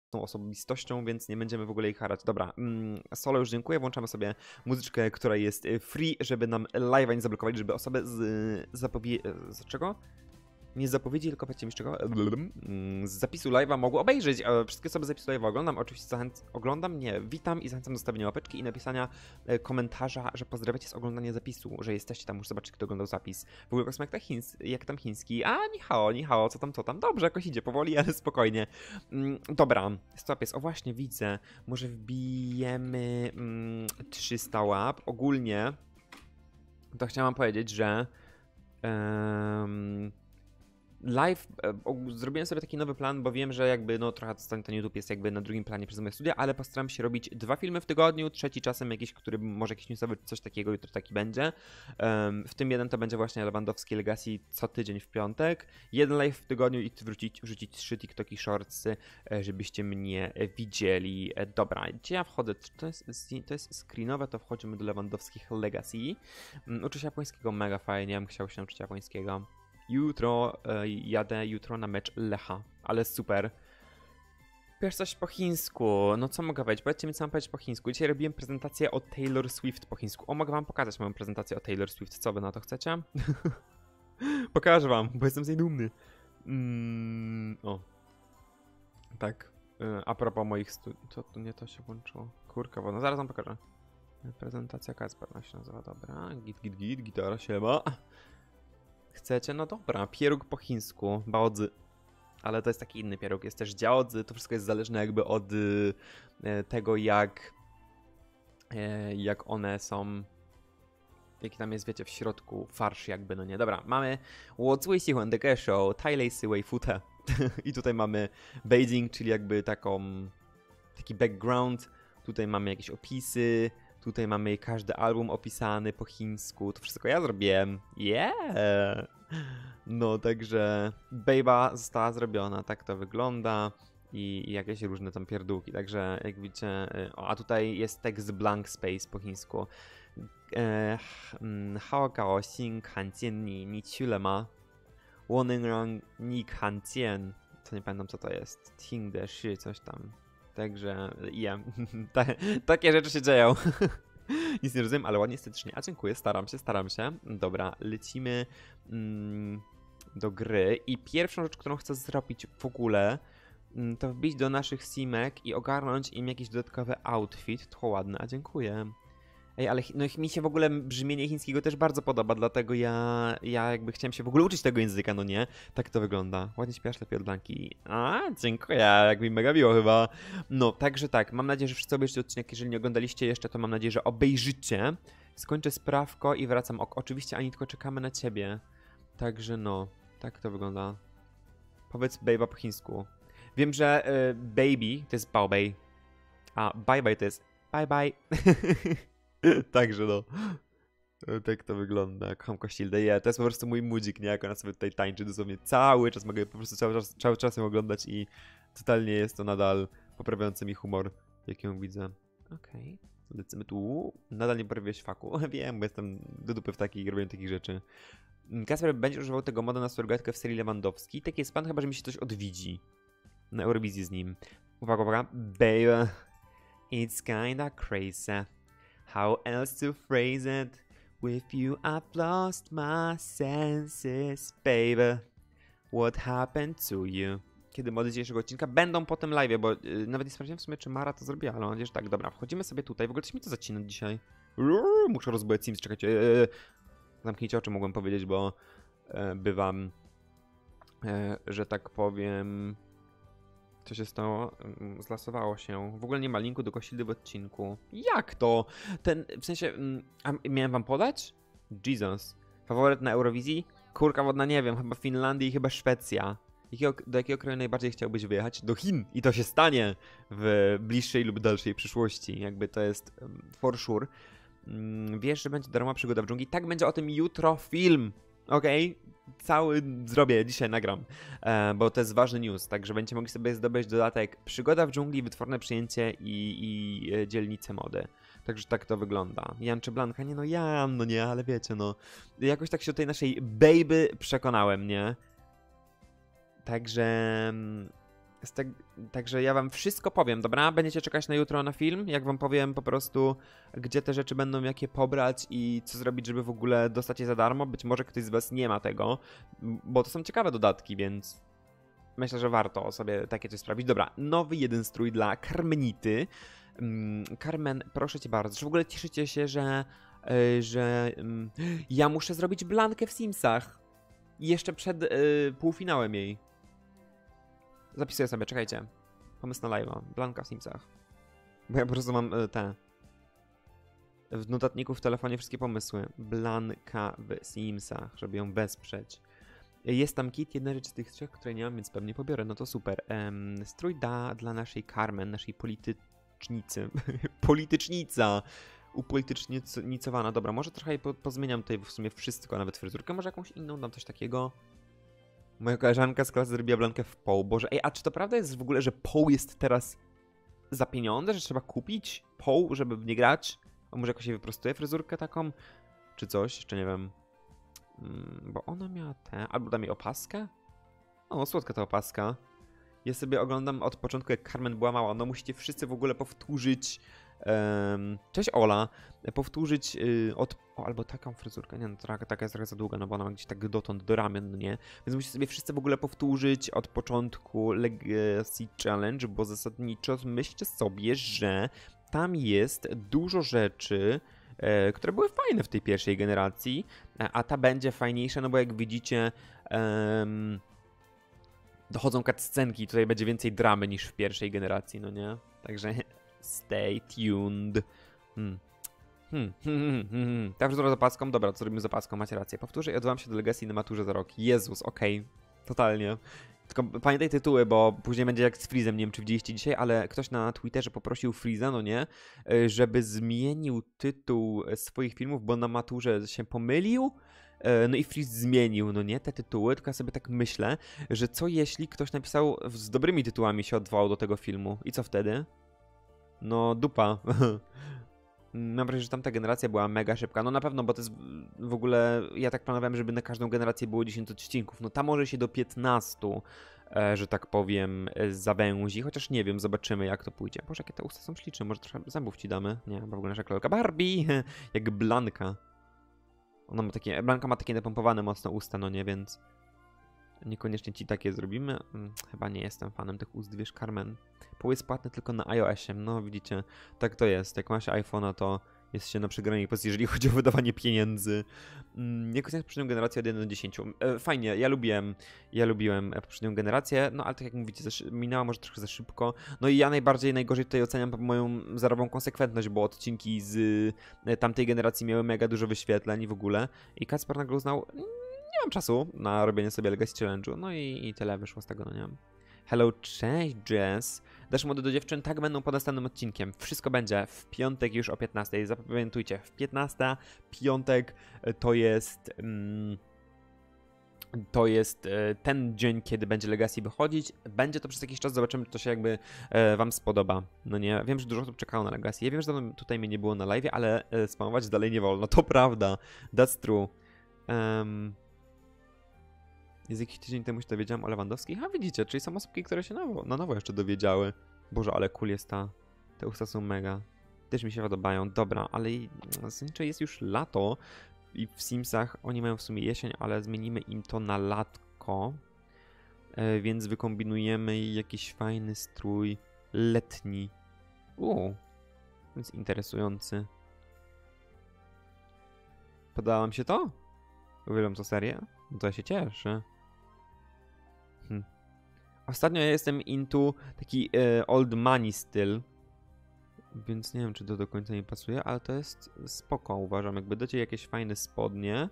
tą osobistością, więc nie będziemy w ogóle ich karać. Dobra, solo już dziękuję, włączamy sobie muzyczkę, która jest free, żeby nam live'a nie zablokować, żeby osoby z czego? Nie z zapowiedzi, tylko powiedzcie mi z czego? Z zapisu live'a mogły obejrzeć. Wszystkie osoby z zapisu live'a oglądam. Oczywiście witam i zachęcam do zostawienia łapeczki i napisania komentarza, że pozdrawiacie z oglądania zapisu, że jesteście tam, już zobaczyć, kto oglądał zapis. W ogóle jak tam chiński? A, ni hao, co tam? Dobrze, jakoś idzie, powoli, ale spokojnie. Dobra, stop jest. O właśnie, widzę. Może wbijemy 300 łap. Ogólnie to chciałam powiedzieć, że live, zrobiłem sobie taki nowy plan, bo wiem, że jakby no trochę ten YouTube jest jakby na drugim planie przez moje studia, ale postaram się robić 2 filmy w tygodniu, trzeci czasem jakiś, który może jakiś newsowy, coś takiego, jutro taki będzie. W tym jeden to będzie właśnie Lewandowski Legacy co tydzień w piątek, jeden live w tygodniu i wrzucić 3 TikToki Shortsy, żebyście mnie widzieli. Dobra, gdzie ja wchodzę? To jest screenowe, to wchodzimy do Lewandowskich Legacy. Uczę się japońskiego mega fajnie, ja bym chciał się nauczyć japońskiego. Jadę jutro na mecz Lecha, ale super. Wiesz coś po chińsku, no co mogę powiedzieć? Powiedzcie mi, co mam powiedzieć po chińsku. Dzisiaj robiłem prezentację o Taylor Swift po chińsku. O, mogę wam pokazać moją prezentację o Taylor Swift. Co wy na to chcecie? Pokażę wam, bo jestem z niej dumny. O. Tak. A propos moich nie to się włączyło. Kurka, no zaraz wam pokażę. Prezentacja Kacper się nazywa, dobra. Gitara się ma. Chcecie? No dobra, pieróg po chińsku, baodzy. Ale to jest taki inny pieróg, jest też jiaodzy, to wszystko jest zależne jakby od tego jak one są, jaki tam jest, wiecie, w środku farsz jakby, no nie. Dobra, mamy 我最喜欢的歌手 Taylor Swift i tutaj mamy Beijing, czyli jakby taki background, tutaj mamy jakieś opisy, tutaj mamy każdy album opisany po chińsku. To wszystko ja zrobiłem. Yeah! No, także Bejba została zrobiona. Tak to wygląda. I jakieś różne tam pierdółki. Także jak widzicie... a tutaj jest tekst blank space po chińsku. Hao gao xin kan jian ni, ni qu le ma? Wo neng rang ni kan jian. To nie pamiętam co to jest. Ting de shi, coś tam. Także takie rzeczy się dzieją. Nic nie rozumiem, ale ładnie estetycznie. A dziękuję, staram się. Dobra, lecimy do gry. I pierwszą rzecz, którą chcę zrobić w ogóle, to wbić do naszych simek i ogarnąć im jakiś dodatkowy outfit. To ładne, a dziękuję. Ej, ale no, mi się w ogóle brzmienie chińskiego też bardzo podoba, dlatego ja jakby chciałem się w ogóle uczyć tego języka, no nie? Tak to wygląda. Ładnie śpiewasz, lepiej od Blanki. A, dziękuję, jak mi mega miło chyba. No, także tak, mam nadzieję, że wszyscy obejrzycie odcinek. Jeżeli nie oglądaliście jeszcze, to mam nadzieję, że obejrzycie. Skończę sprawko i wracam. Oczywiście, Anitko, czekamy na ciebie. Także no, tak to wygląda. Powiedz baby po chińsku. Wiem, że baby to jest baobei, a bye bye to jest bye bye. Także no. Tak to wygląda. Kocham Kościeldę. To jest po prostu mój mudzik, nie? Jak ona sobie tutaj tańczy dosłownie cały czas. Mogę po prostu cały czas ją oglądać i totalnie jest to nadal poprawiający mi humor, jak ją widzę. Okej. Lecimy tu. Nadal nie poprawiłeś faku. Wiem, bo jestem do dupy w robieniu takich rzeczy. Kasper będzie używał tego moda na surrogatkę w serii Lewandowski. Taki jest plan, chyba że mi się coś odwiedzi na Eurowizji z nim. Uwaga. Baby, it's kinda crazy. How else to phrase it? With you I've lost my senses, baby. What happened to you? Kiedy mody dzisiejszego odcinka będą po tym live'ie, bo nawet nie sprawdziłem w sumie, czy Mara to zrobiła, ale mam nadzieję, że tak. Dobra, wchodzimy sobie tutaj. W ogóle coś mi to zacina dzisiaj. Muszę rozbujać Sims, czekajcie. Zamknijcie oczy, mogłem powiedzieć, bo bywam, że tak powiem... Co się stało? Zlasowało się. W ogóle nie ma linku do Kościeldy w odcinku. Jak to? W sensie... A miałem wam podać? Jesus. Faworyt na Eurowizji? Kurka wodna, nie wiem. Chyba Finlandia i chyba Szwecja. Do jakiego kraju najbardziej chciałbyś wyjechać? Do Chin. I to się stanie w bliższej lub dalszej przyszłości. Jakby to jest for sure. Wiesz, że będzie darmowa przygoda w dżungli? Tak, będzie o tym jutro film. Okej? Cały zrobię, dzisiaj nagram, bo to jest ważny news, także będziecie mogli sobie zdobyć dodatek Przygoda w dżungli, wytworne przyjęcie i dzielnice mody. Także tak to wygląda. Jan czy Blanka? Nie no Jan, no nie, ale wiecie no. Jakoś tak się do tej naszej baby przekonałem, nie? Także Także ja wam wszystko powiem, dobra? Będziecie czekać na jutro na film, jak wam powiem po prostu, gdzie te rzeczy będą, jakie pobrać i co zrobić, żeby w ogóle dostać je za darmo. Być może ktoś z was nie ma tego, bo to są ciekawe dodatki, więc myślę, że warto sobie takie coś sprawdzić. Dobra, nowy jeden strój dla Carmenity. Carmen, proszę cię bardzo. Czy w ogóle cieszycie się, że ja muszę zrobić Blankę w Simsach? Jeszcze przed półfinałem jej. Zapisuję sobie, czekajcie. Pomysł na live'a. Blanka w Simsach. Bo ja po prostu mam w notatniku w telefonie wszystkie pomysły. Blanka w Simsach, żeby ją wesprzeć. Jest tam kit, jedna rzecz z tych trzech, której nie mam, więc pewnie pobiorę. No to super. Strój dla naszej Carmen, naszej politycznicy. Politycznica! Upolitycznicowana. Dobra, może trochę pozmieniam tutaj w sumie wszystko, nawet fryzurkę, może jakąś inną, dam coś takiego. Moja koleżanka z klasy zrobiła Blankę w Poł. Boże, ej, a czy to prawda jest w ogóle, że Poł jest teraz za pieniądze, że trzeba kupić Poł, żeby w nie grać? A może jakoś się wyprostuje fryzurkę taką? Czy coś? Jeszcze nie wiem. Bo ona miała albo da mi opaskę? O, słodka ta opaska. Ja sobie oglądam od początku, jak Carmen była mała. No musicie wszyscy w ogóle powtórzyć... Cześć Ola. Powtórzyć albo taką fryzurkę. Nie, no taka jest trochę za długa, no bo ona ma gdzieś tak dotąd do ramion, no nie? Więc musicie sobie wszyscy w ogóle powtórzyć od początku Legacy Challenge, bo zasadniczo myślcie sobie, że tam jest dużo rzeczy, które były fajne w tej pierwszej generacji, a ta będzie fajniejsza, no bo jak widzicie dochodzą cutscenki, tutaj będzie więcej dramy niż w pierwszej generacji, no nie? Także stay tuned. Ta fryzura z opaską? Dobra, co zrobimy z opaską? Macie rację. Powtórzę i odwołam się do Legacy na maturze za rok. Jezus, okej. Totalnie. Tylko pamiętaj tytuły, bo później będzie jak z Freezem, nie wiem czy widzieliście dzisiaj, ale ktoś na Twitterze poprosił Freeza, no nie, żeby zmienił tytuł swoich filmów, bo na maturze się pomylił. No i Freeze zmienił, no nie, te tytuły, tylko ja sobie tak myślę, że co jeśli ktoś napisał z dobrymi tytułami się odwołał do tego filmu i co wtedy? No dupa. Mam wrażenie, że tamta generacja była mega szybka. No na pewno, bo to jest w ogóle... Ja tak planowałem, żeby na każdą generację było 10 odcinków. No ta może się do 15, że tak powiem, zawęzi. Chociaż nie wiem, zobaczymy jak to pójdzie. Boże, jakie te usta są śliczne. Może trochę zębów ci damy? Nie, bo w ogóle nasza kolorka Barbie. Jak Blanka. Ona ma takie... Blanka ma takie napompowane mocno usta, no nie, więc... Niekoniecznie ci takie zrobimy. Chyba nie jestem fanem tych ust, wiesz, Carmen. Pół jest płatny tylko na iOSie. No widzicie, tak to jest. Jak ma się iPhone'a, to jest się na przegranej pozycji, jeżeli chodzi o wydawanie pieniędzy. Jak oceniasz poprzednią generację od 1 do 10? Fajnie, ja lubiłem poprzednią generację, no ale tak jak mówicie, minęła może trochę za szybko. No i ja najgorzej tutaj oceniam moją zerową konsekwentność, bo odcinki z tamtej generacji miały mega dużo wyświetleń w ogóle. I Kacper nagle uznał... Nie mam czasu na robienie sobie Legacy Challenge'u, no i tyle wyszło z tego, no nie wiem. Hello, cześć Jess. Dasz mody do dziewczyn? Tak, będą pod następnym odcinkiem. Wszystko będzie w piątek już o 15. Zapamiętujcie, w 15, piątek to jest ten dzień, kiedy będzie Legacy wychodzić. Będzie to przez jakiś czas, zobaczymy, czy to się jakby wam spodoba. No nie, wiem, że dużo osób czekało na Legacy. Ja wiem, że tutaj mnie nie było na live, ale spamować dalej nie wolno. To prawda, that's true. Jest jakiś tydzień temu się dowiedziałem o Lewandowskich. A widzicie, czyli są osobki, które się na nowo jeszcze dowiedziały. Boże, ale cool jest te usta są mega. Też mi się podobają. Dobra, ale zasadniczo jest już lato i w Simsach oni mają w sumie jesień, ale zmienimy im to na latko. Więc wykombinujemy jakiś fajny strój letni. Więc interesujący. Podoba wam się to? Uwielbiam to serię? No to ja się cieszę. Ostatnio ja jestem into taki old money styl. Więc nie wiem, czy to do końca mi pasuje, ale to jest spoko, uważam. Jakby dacie jakieś fajne spodnie.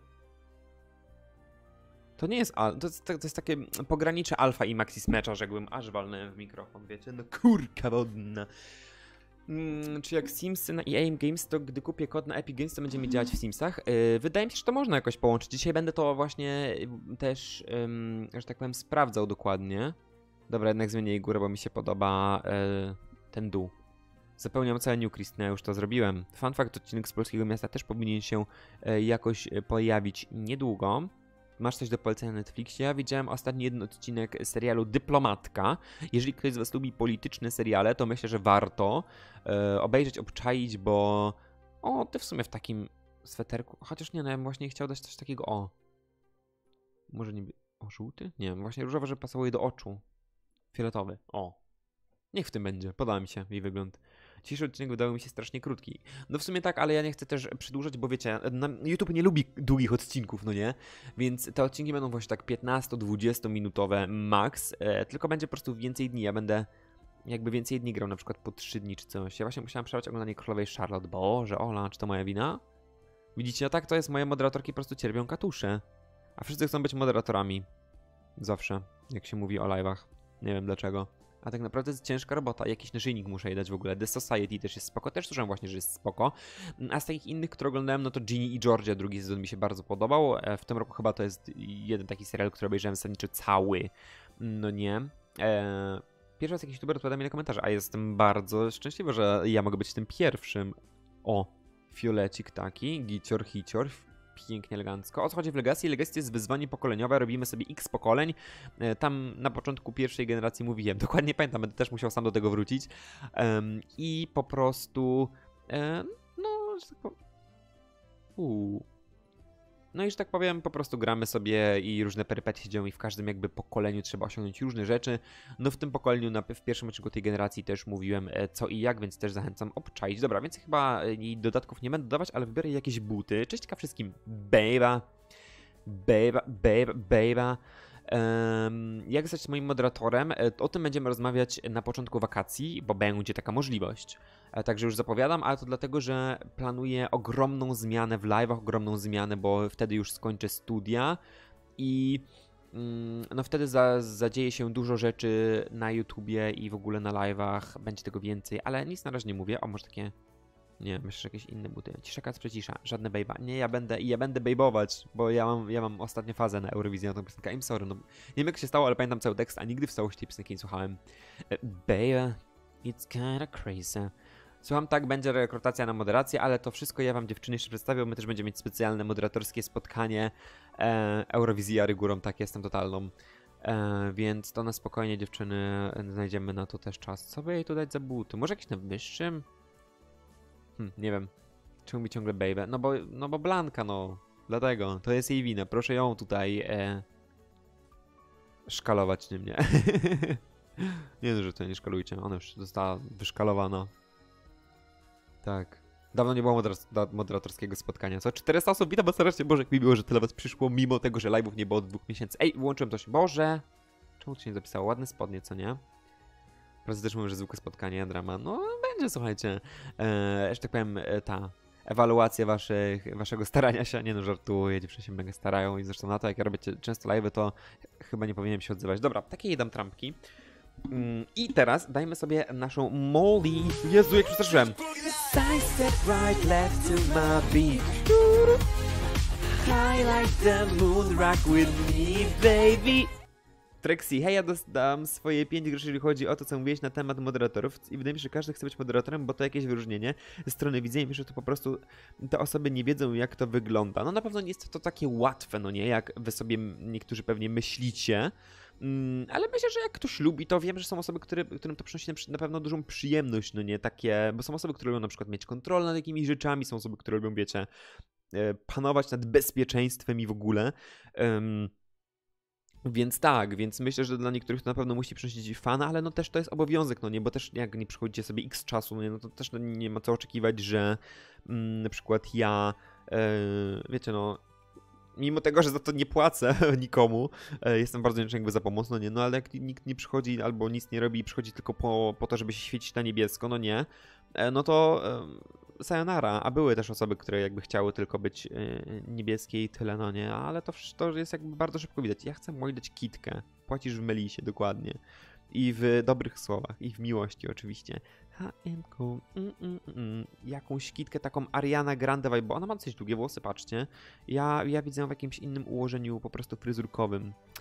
To nie jest... To jest takie pogranicze alfa i maxi smecza, że jakbym aż walnąłem w mikrofon, wiecie? No kurka wodna. Czy jak Simsy na EA Games, to gdy kupię kod na Epic Games, to będziemy działać w Simsach? Wydaje mi się, że to można jakoś połączyć. Dzisiaj będę to właśnie też, że tak powiem, sprawdzał dokładnie. Dobra, jednak zmienię jej górę, bo mi się podoba ten dół. Zapełniam całe New Christ, no ja już to zrobiłem. Fun fact, odcinek z polskiego miasta też powinien się jakoś pojawić niedługo. masz coś do polecenia na Netflixie? Ja widziałem ostatni jeden odcinek serialu Dyplomatka. Jeżeli ktoś z was lubi polityczne seriale, to myślę, że warto obejrzeć, obczaić, bo o, ty w sumie w takim sweterku, chociaż nie, no ja bym właśnie chciał dać coś takiego, o, może nie, o, żółty? Nie, właśnie różowy, żeby pasowuje do oczu. Fioletowy, o. Niech w tym będzie, podoba mi się jej wygląd. Dzisiejszy odcinek wydawał mi się strasznie krótki. No w sumie tak, ale ja nie chcę też przedłużać, bo wiecie, YouTube nie lubi długich odcinków, no nie? Więc te odcinki będą właśnie tak 15-20 minutowe max, tylko będzie po prostu więcej dni. Ja będę jakby więcej dni grał, na przykład po 3 dni czy coś. Ja właśnie musiałem przerwać oglądanie Królowej Charlotte, Boże, Ola, czy to moja wina? Widzicie, no tak, to jest, moje moderatorki po prostu cierpią katusze. A wszyscy chcą być moderatorami. Zawsze, jak się mówi o live'ach. Nie wiem dlaczego. A tak naprawdę jest ciężka robota. Jakiś naszyjnik muszę jej dać w ogóle. The Society też jest spoko. Też słyszałem właśnie, że jest spoko. A z takich innych, które oglądałem, no to Ginny i Georgia, drugi sezon mi się bardzo podobał. W tym roku chyba to jest jeden taki serial, który obejrzałem zasadniczo cały. No nie. Pierwszy raz jakiś youtuber odpowiada mi na komentarze, a jestem bardzo szczęśliwy, że ja mogę być tym pierwszym. O, fiolecik taki, gicior, hicior. Pięknie, elegancko. O co chodzi w Legacy? Legacy to jest wyzwanie pokoleniowe, robimy sobie x pokoleń. Tam na początku pierwszej generacji mówiłem, dokładnie pamiętam, będę też musiał sam do tego wrócić. I po prostu, no, że tak powiem, no i że tak powiem, po prostu gramy sobie i różne perypetie się dzieją i w każdym jakby pokoleniu trzeba osiągnąć różne rzeczy. No w tym pokoleniu, w pierwszym odcinku tej generacji też mówiłem co i jak, więc też zachęcam obczaić. Dobra, więc chyba dodatków nie będę dodawać, ale wybiorę jakieś buty. Cześć wszystkim, bejba. Jak zostać moim moderatorem? O tym będziemy rozmawiać na początku wakacji, bo będzie taka możliwość. Także już zapowiadam, ale to dlatego, że planuję ogromną zmianę w live'ach, ogromną zmianę, bo wtedy już skończę studia i no wtedy zadzieje się dużo rzeczy na YouTubie i w ogóle na live'ach, będzie tego więcej, ale nic na razie nie mówię. O, może takie... Nie, myślę, że jakieś inne buty. Cisza, Kacprze, cisza. Żadne bejba. Nie, ja będę bejbować, bo ja mam ostatnią fazę na Eurowizji na tą piosenkę. I'm sorry, no. Nie wiem jak się stało, ale pamiętam cały tekst, a nigdy w całości tej piosenki nie słuchałem. Baby, it's kinda crazy. Słucham, tak, będzie rekrutacja na moderację, ale to wszystko ja wam dziewczyny jeszcze przedstawię. My też będziemy mieć specjalne moderatorskie spotkanie. Eurowizja rygurą, tak, jestem totalną. Więc to na spokojnie dziewczyny, znajdziemy na to też czas. Co by jej tu dać za buty? Może jakiś na wyższym? Nie wiem. Czemu mi ciągle baby? No bo Blanka, no. Dlatego. To jest jej wina. Proszę ją tutaj szkalować, nie mnie. Nie no, że to nie szkalujcie. Ona już została wyszkalowana. Tak. Dawno nie było moderatorskiego spotkania. Co? 400 osób? Witam was serdecznie. Boże, jak mi miło, że tyle was przyszło, mimo tego, że live'ów nie było od 2 miesięcy. Ej, wyłączyłem coś. Boże! Czemu to się nie zapisało? Ładne spodnie, co nie? Proszę też mówię, że zwykłe spotkanie, drama. No, będzie, słuchajcie. Jeszcze tak powiem, ta ewaluacja waszego starania się. Nie no, żartuję, dziewczyny się mega starają i zresztą na to, jak ja robię często live'y, to chyba nie powinienem się odzywać. Dobra, takie jej dam trampki. I teraz dajmy sobie naszą Molly. Jezu, jak przestraszyłem. Side step right, left to my beat. High like the moon, rock with me, baby. Trexie, hej, ja dam swoje 5 groszy, jeżeli chodzi o to, co mówiłeś na temat moderatorów i wydaje mi się, że każdy chce być moderatorem, bo to jakieś wyróżnienie ze strony widzenia. Myślę, że to po prostu te osoby nie wiedzą, jak to wygląda. No na pewno nie jest to takie łatwe, no nie, jak wy sobie niektórzy pewnie myślicie, ale myślę, że jak ktoś lubi, to wiem, że są osoby, którym to przynosi na pewno dużą przyjemność, no nie, takie, bo są osoby, które lubią na przykład mieć kontrolę nad jakimiś rzeczami, są osoby, które lubią, wiecie, panować nad bezpieczeństwem i w ogóle. Więc tak, więc myślę, że dla niektórych to na pewno musi przynosić fana, ale no też to jest obowiązek, no nie, bo też jak nie przychodzicie sobie x czasu, no nie, no to też no, nie ma co oczekiwać, że na przykład ja, wiecie no, mimo tego, że za to nie płacę nikomu, jestem bardzo wdzięczny jakby za pomoc, no nie, no ale jak nikt nie przychodzi albo nic nie robi i przychodzi tylko po to, żeby się świecić na niebiesko, no nie, no to sayonara, a były też osoby, które jakby chciały tylko być niebieskie i tyle, no nie, ale to jest jakby bardzo szybko widać. Ja chcę Moi dać kitkę, płacisz w melisie, dokładnie. I w dobrych słowach, i w miłości oczywiście. HM-ku, jakąś kitkę taką Ariana Grande vibe, bo ona ma dosyć długie włosy, patrzcie. Ja widzę ją w jakimś innym ułożeniu, po prostu fryzurkowym.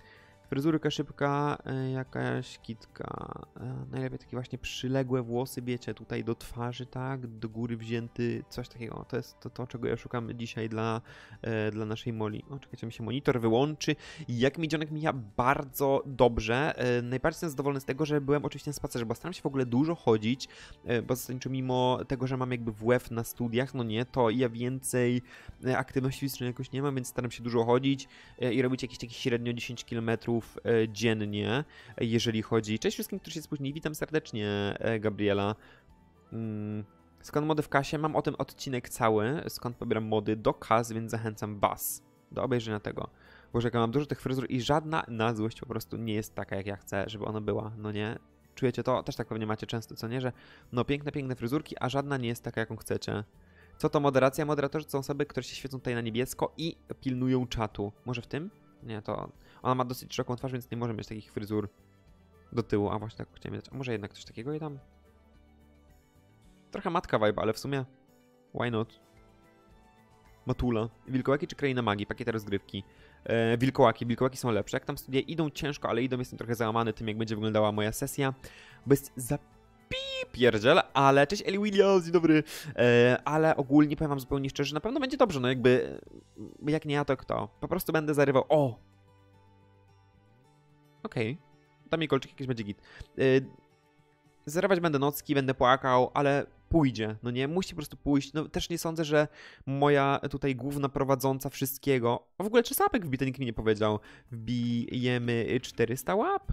Fryzurka szybka, jakaś kitka. Najlepiej takie właśnie przyległe włosy, wiecie, tutaj do twarzy, tak? Do góry wzięty, coś takiego. To jest to czego ja szukam dzisiaj dla naszej Molly. O, czekajcie, mi się monitor wyłączy. Jak mi dzionek mija bardzo dobrze. Najbardziej jestem zadowolony z tego, że byłem oczywiście na spacerze, bo staram się w ogóle dużo chodzić, bo zasadniczo mimo tego, że mam jakby WF na studiach, no nie, to ja więcej aktywności fizycznej jakoś nie mam, więc staram się dużo chodzić i robić jakieś takie średnio 10 km dziennie, jeżeli chodzi. Cześć wszystkim, którzy się spóźnili. Witam serdecznie, Gabriela. Skąd mody w kasie? Mam o tym odcinek cały, skąd pobieram mody do kas, więc zachęcam was do obejrzenia tego. Boże, jak ja mam dużo tych fryzur i żadna na złość po prostu nie jest taka, jak ja chcę, żeby ona była, no nie? Czujecie to? Też tak pewnie macie często, co nie? Że no piękne fryzurki, a żadna nie jest taka, jaką chcecie. Co to moderacja? Moderatorzy to są osoby, które się świecą tutaj na niebiesko i pilnują czatu. Może w tym? Nie, to... Ona ma dosyć szeroką twarz, więc nie może mieć takich fryzur do tyłu. A właśnie tak chciałem dać. A może jednak coś takiego i tam... Trochę matka vibe, ale w sumie... Why not? Matula. Wilkołaki czy Kraina Magii? Pakiety rozgrywki. Wilkołaki. Wilkołaki są lepsze. Jak tam studia idą ciężko, ale idą. Jestem trochę załamany tym, jak będzie wyglądała moja sesja. Bo jest za pierdziel, ale cześć Eli Williams, dzień dobry. Ale ogólnie powiem wam zupełnie szczerze, na pewno będzie dobrze, no jakby... Jak nie ja, to kto? Po prostu będę zarywał... O! Okej. Tam mi kolczyk jakiś będzie git. Zarywać będę nocki, będę płakał, ale pójdzie, no nie? Musi po prostu pójść. No też nie sądzę, że moja tutaj główna prowadząca wszystkiego... A w ogóle czy sapek wbite, nikt mi nie powiedział. Wbijemy 400 łap?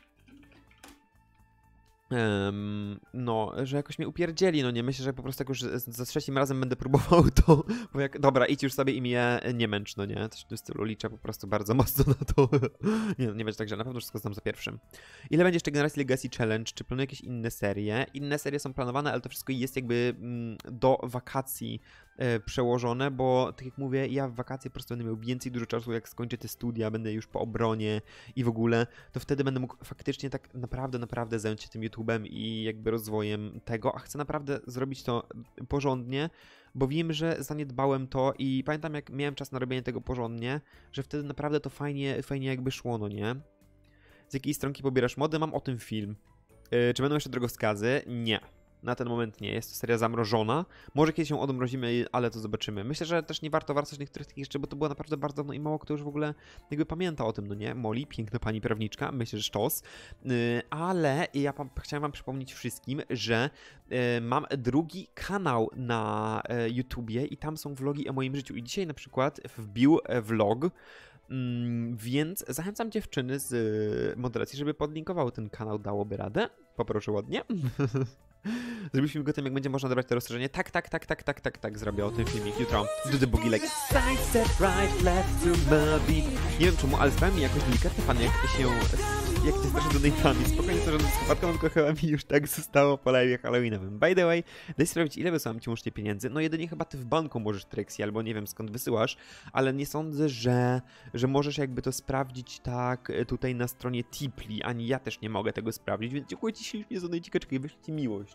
No, że jakoś mnie upierdzieli, no nie, myślę, że po prostu jak już za trzecim razem będę próbował, to bo jak, dobra, idź już sobie i mnie nie męcz, no nie, coś w tym stylu, liczę po prostu bardzo mocno na to, nie, no, nie będzie tak, że na pewno wszystko znam za pierwszym. Ile będzie jeszcze Generacji Legacy Challenge, czy planuję jakieś inne serie? Inne serie są planowane, ale to wszystko jest jakby do wakacji przełożone, bo tak jak mówię, ja w wakacje po prostu będę miał więcej dużo czasu, jak skończę te studia, będę już po obronie i w ogóle, to wtedy będę mógł faktycznie tak naprawdę zająć się tym YouTube'em i jakby rozwojem tego, a chcę naprawdę zrobić to porządnie, bo wiem, że zaniedbałem to i pamiętam, jak miałem czas na robienie tego porządnie, że wtedy naprawdę to fajnie jakby szło, no nie? Z jakiej stronki pobierasz mody? Mam o tym film. Czy będą jeszcze drogowskazy? Nie. Na ten moment nie. Jest to seria zamrożona. Może kiedyś ją odmrozimy, ale to zobaczymy. Myślę, że też nie warto wracać niektórych takich rzeczy, bo to było naprawdę bardzo dawno i mało kto już w ogóle jakby pamięta o tym, no nie? Molly, piękna pani prawniczka, myślę, że sztos. Ale ja chciałem wam przypomnieć wszystkim, że mam drugi kanał na YouTubie i tam są vlogi o moim życiu. I dzisiaj na przykład wbił vlog, więc zachęcam dziewczyny z moderacji, żeby podlinkowały ten kanał, dałoby radę. Poproszę ładnie. Zrobiliśmy go tym, jak będzie można dobrać to rozszerzenie. Tak, zrobię o tym filmik jutro. Do the boogie like side step right, left to my beat. Nie wiem czemu, ale sprawia mi jakoś delikatny fan, jak ty straszy donate'ami. Spokojnie, to żadną słuchawką, tylko chyba mi już tak zostało po live'ie halloweenowym. By the way, daj sprawdzić, ile wysyłam ci łącznie pieniędzy. No jedynie chyba ty w banku możesz, Trexie, albo nie wiem skąd wysyłasz, ale nie sądzę, że możesz jakby to sprawdzić tak tutaj na stronie Tipli, ani ja też nie mogę tego sprawdzić, więc dziękuję ci ślicznie za donateczkę i wyślij ci miłość.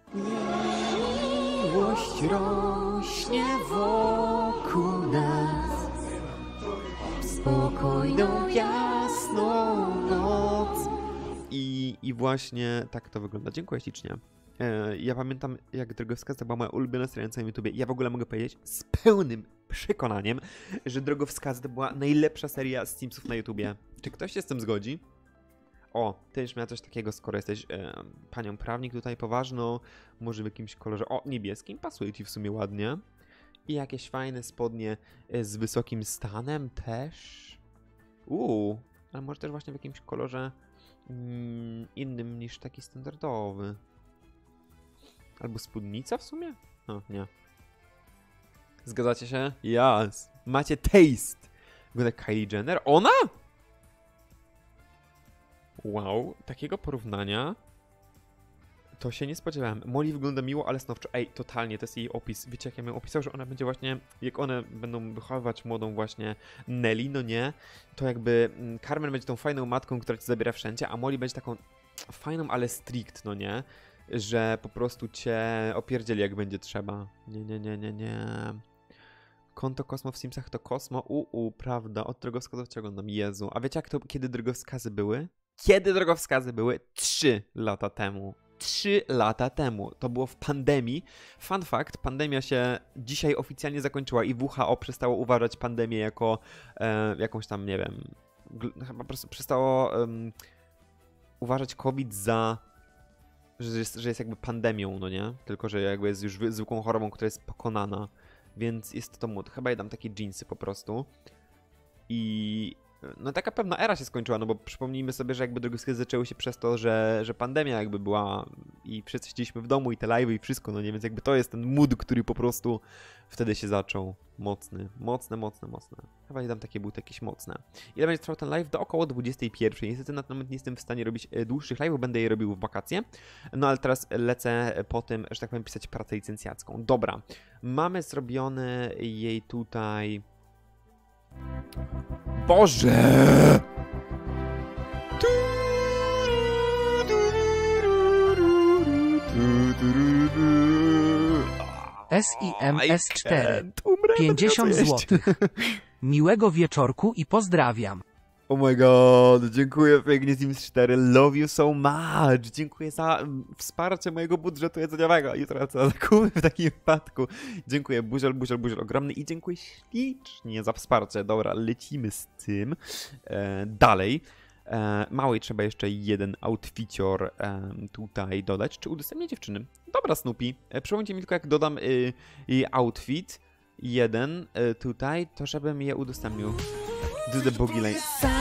Miłość rośnie wokół nas w spokojną, jasną noc. I właśnie tak to wygląda. Dziękuję ślicznie. Ja pamiętam, jak Drogowskaz to była moja ulubiona seria na całym YouTubie. Ja w ogóle mogę powiedzieć z pełnym przekonaniem, że Drogowskaz to była najlepsza seria z Simsów na YouTubie. Czy ktoś się z tym zgodzi? O, ty już miała coś takiego, skoro jesteś panią prawnik tutaj poważną, może w jakimś kolorze, o, niebieskim, pasuje ci w sumie ładnie. I jakieś fajne spodnie z wysokim stanem też. Ale może też właśnie w jakimś kolorze innym niż taki standardowy. Albo spódnica w sumie? No, nie. Zgadzacie się? Yes. Macie taste. Wygląda Kylie Jenner. Ona? Wow, takiego porównania to się nie spodziewałem. Molly wygląda miło, ale stanowczo. Ej, totalnie, to jest jej opis. Wiecie, jak ja bym opisał, że ona będzie właśnie, jak one będą wychowywać młodą właśnie Nelly, no nie, to jakby Carmen będzie tą fajną matką, która cię zabiera wszędzie, a Molly będzie taką fajną, ale strict, no nie, że po prostu cię opierdzieli, jak będzie trzeba. Nie. Konto Kosmo w Simsach to Kosmo, prawda, od drogowskazów oglądam, Jezu. A wiecie kiedy drogowskazy były? Kiedy drogowskazy były? 3 lata temu. 3 lata temu. To było w pandemii. Fun fact, pandemia się dzisiaj oficjalnie zakończyła i WHO przestało uważać pandemię jako jakąś tam, nie wiem, chyba po prostu przestało uważać COVID za, że jest jakby pandemią, no nie? Tylko, że jakby jest już zwykłą chorobą, która jest pokonana. Więc jest to mód. Chyba ja dam takie jeansy po prostu. I no taka pewna era się skończyła, no bo przypomnijmy sobie, że jakby drogowskazy zaczęły się przez to, że pandemia jakby była i wszyscy siedzieliśmy w domu i te live'y i wszystko, no nie? Więc jakby to jest ten mood, który po prostu wtedy się zaczął. Mocny. Chyba nie dam takie buty jakieś mocne. Ile będzie trwał ten live? Do około 21. Niestety na ten moment nie jestem w stanie robić dłuższych live'ów, będę je robił w wakacje. No ale teraz lecę po tym, że tak powiem, pisać pracę licencjacką. Dobra, mamy zrobione jej tutaj... Boże! SIMS4 50 zł. Miłego wieczorku i pozdrawiam. Oh my god, dziękuję pięknie Sims4, love you so much, dziękuję za wsparcie mojego budżetu jedzeniowego, jutro co zakupy w takim wypadku. Dziękuję, buziol ogromny i dziękuję ślicznie za wsparcie. Dobra, lecimy z tym dalej. Małej trzeba jeszcze jeden outficior tutaj dodać. Czy udostępnię dziewczyny? Dobra, Snoopy. Przypomnijcie mi tylko, jak dodam jej outfit jeden tutaj, to żebym je udostępnił. Do the boogie lane.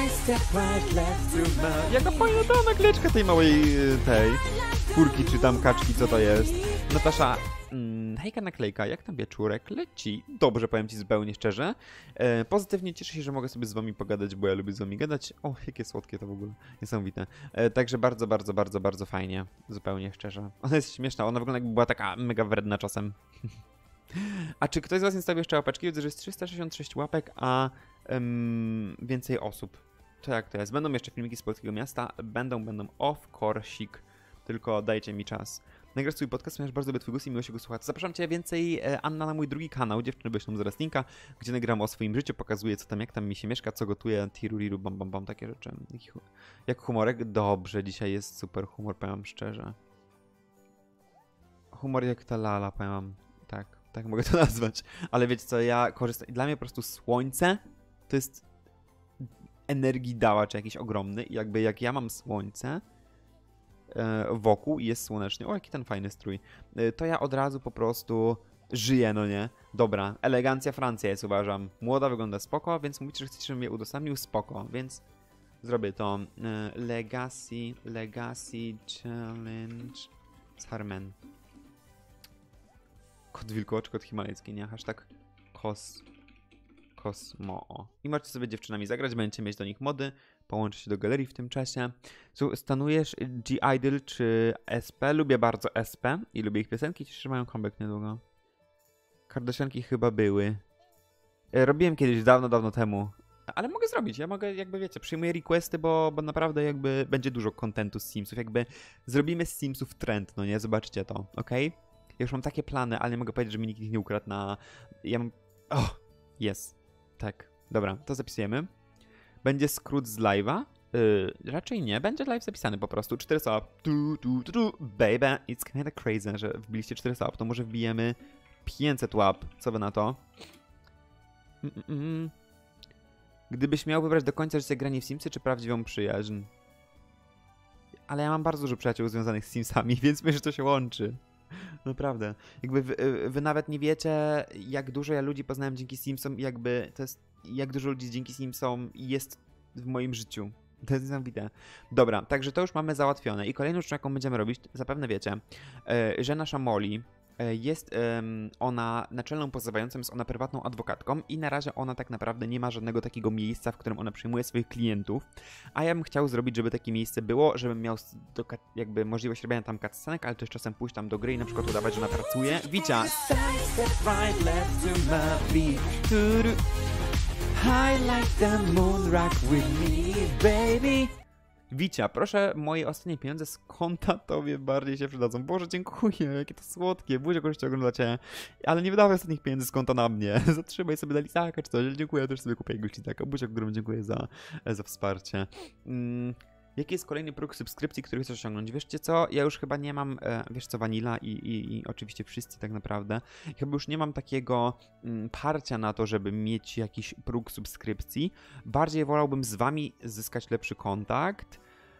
Jaka fajna ta naklejka tej małej tej kurki czy tam kaczki, co to jest? Natasza, hejka naklejka, jak tam wieczórek? Leci. Dobrze, powiem ci zupełnie szczerze. Pozytywnie cieszę się, że mogę sobie z wami pogadać, bo ja lubię z wami gadać. O, jakie słodkie to w ogóle. Niesamowite. Także bardzo fajnie. Zupełnie szczerze. Ona jest śmieszna, ona wygląda jakby była taka mega wredna czasem. A czy ktoś z was nie stawił jeszcze łapeczki? Widzę, że jest 366 łapek, a więcej osób. To jak to jest? Będą jeszcze filmiki z polskiego miasta. Będą of course'ik. Tylko dajcie mi czas. Nagrasz swój podcast, ponieważ bardzo lubię twój głos i miło się go słuchać. Zapraszam cię więcej, Anna, na mój drugi kanał, dziewczyny wyślą zaraz linka, gdzie nagram o swoim życiu, pokazuję co tam, jak tam mi się mieszka, co gotuję, tiruriru, bam, takie rzeczy. Jak humorek? Dobrze, dzisiaj jest super humor, powiem szczerze. Humor jak ta lala, powiem tak mogę to nazwać. Ale wiecie co, ja korzystam, dla mnie po prostu słońce to jest energidałacz jakiś ogromny i jakby jak ja mam słońce wokół i jest słonecznie, o jaki ten fajny strój, to ja od razu po prostu żyję, no nie? Dobra, elegancja Francja jest, uważam. Młoda, wygląda spoko, więc mówicie, że chcecie, żebym je udostępnił, spoko, więc zrobię to. Legacy Challenge z Harmen. Kod wilkołacz, kod himalajski, nie? Hashtag Kosmo. I możecie sobie dziewczynami zagrać, będziecie mieć do nich mody, połączyć się do galerii w tym czasie. Stanujesz G-Idol czy SP? Lubię bardzo SP i lubię ich piosenki, cieszę się, że mają comeback niedługo. Kardashianki chyba były. Robiłem kiedyś, dawno temu. Ale mogę zrobić, ja mogę, jakby wiecie, przyjmuję requesty, bo naprawdę jakby będzie dużo kontentu z Simsów, jakby zrobimy z Simsów trend, no nie? Zobaczcie to, okej? Ja już mam takie plany, ale nie mogę powiedzieć, że mi nikt ich nie ukradł na... Ja mam... Jest. Tak. Dobra, to zapisujemy. Będzie skrót z live'a? Raczej nie. Będzie live zapisany po prostu. 400 up. Baby, it's kinda crazy, że wbiliście 400 up. To może wbijemy 500 łap. Co wy na to? Gdybyś miał wybrać do końca życia granie w Simsy, czy prawdziwą przyjaźń? Ale ja mam bardzo dużo przyjaciół związanych z Simsami, więc myślę, że to się łączy. Naprawdę. Jakby wy nawet nie wiecie, jak dużo ja ludzi poznałem dzięki Simsom i jakby to jest, jak dużo ludzi dzięki Simsom jest w moim życiu. To jest niesamowite. Dobra, także to już mamy załatwione. I kolejną rzeczą, jaką będziemy robić, zapewne wiecie, że nasza Molly jest ona naczelną pozywającą, jest ona prywatną adwokatką i na razie ona tak naprawdę nie ma żadnego takiego miejsca, w którym ona przyjmuje swoich klientów, a ja bym chciał zrobić, żeby takie miejsce było, żebym miał jakby możliwość robienia tam cutscenek, ale też czasem pójść tam do gry i na przykład udawać, że ona pracuje. Wicia! I like the moon rock with me, baby. Wicia, proszę moje ostatnie pieniądze z konta tobie bardziej się przydadzą. Boże, dziękuję, jakie to słodkie. Buziak oczywiście oglądacie, ale nie wydawaj ostatnich pieniędzy z konta na mnie. Zatrzymaj sobie na lizaka czy coś. Dziękuję, ja też sobie kupię jakiegoś lizaka. Buziak, którym dziękuję za wsparcie. Jaki jest kolejny próg subskrypcji, który chcesz osiągnąć? Wieszcie co? Ja już chyba nie mam, wiesz co, Vanilla i oczywiście wszyscy tak naprawdę. Chyba już nie mam takiego parcia na to, żeby mieć jakiś próg subskrypcji. Bardziej wolałbym z wami zyskać lepszy kontakt.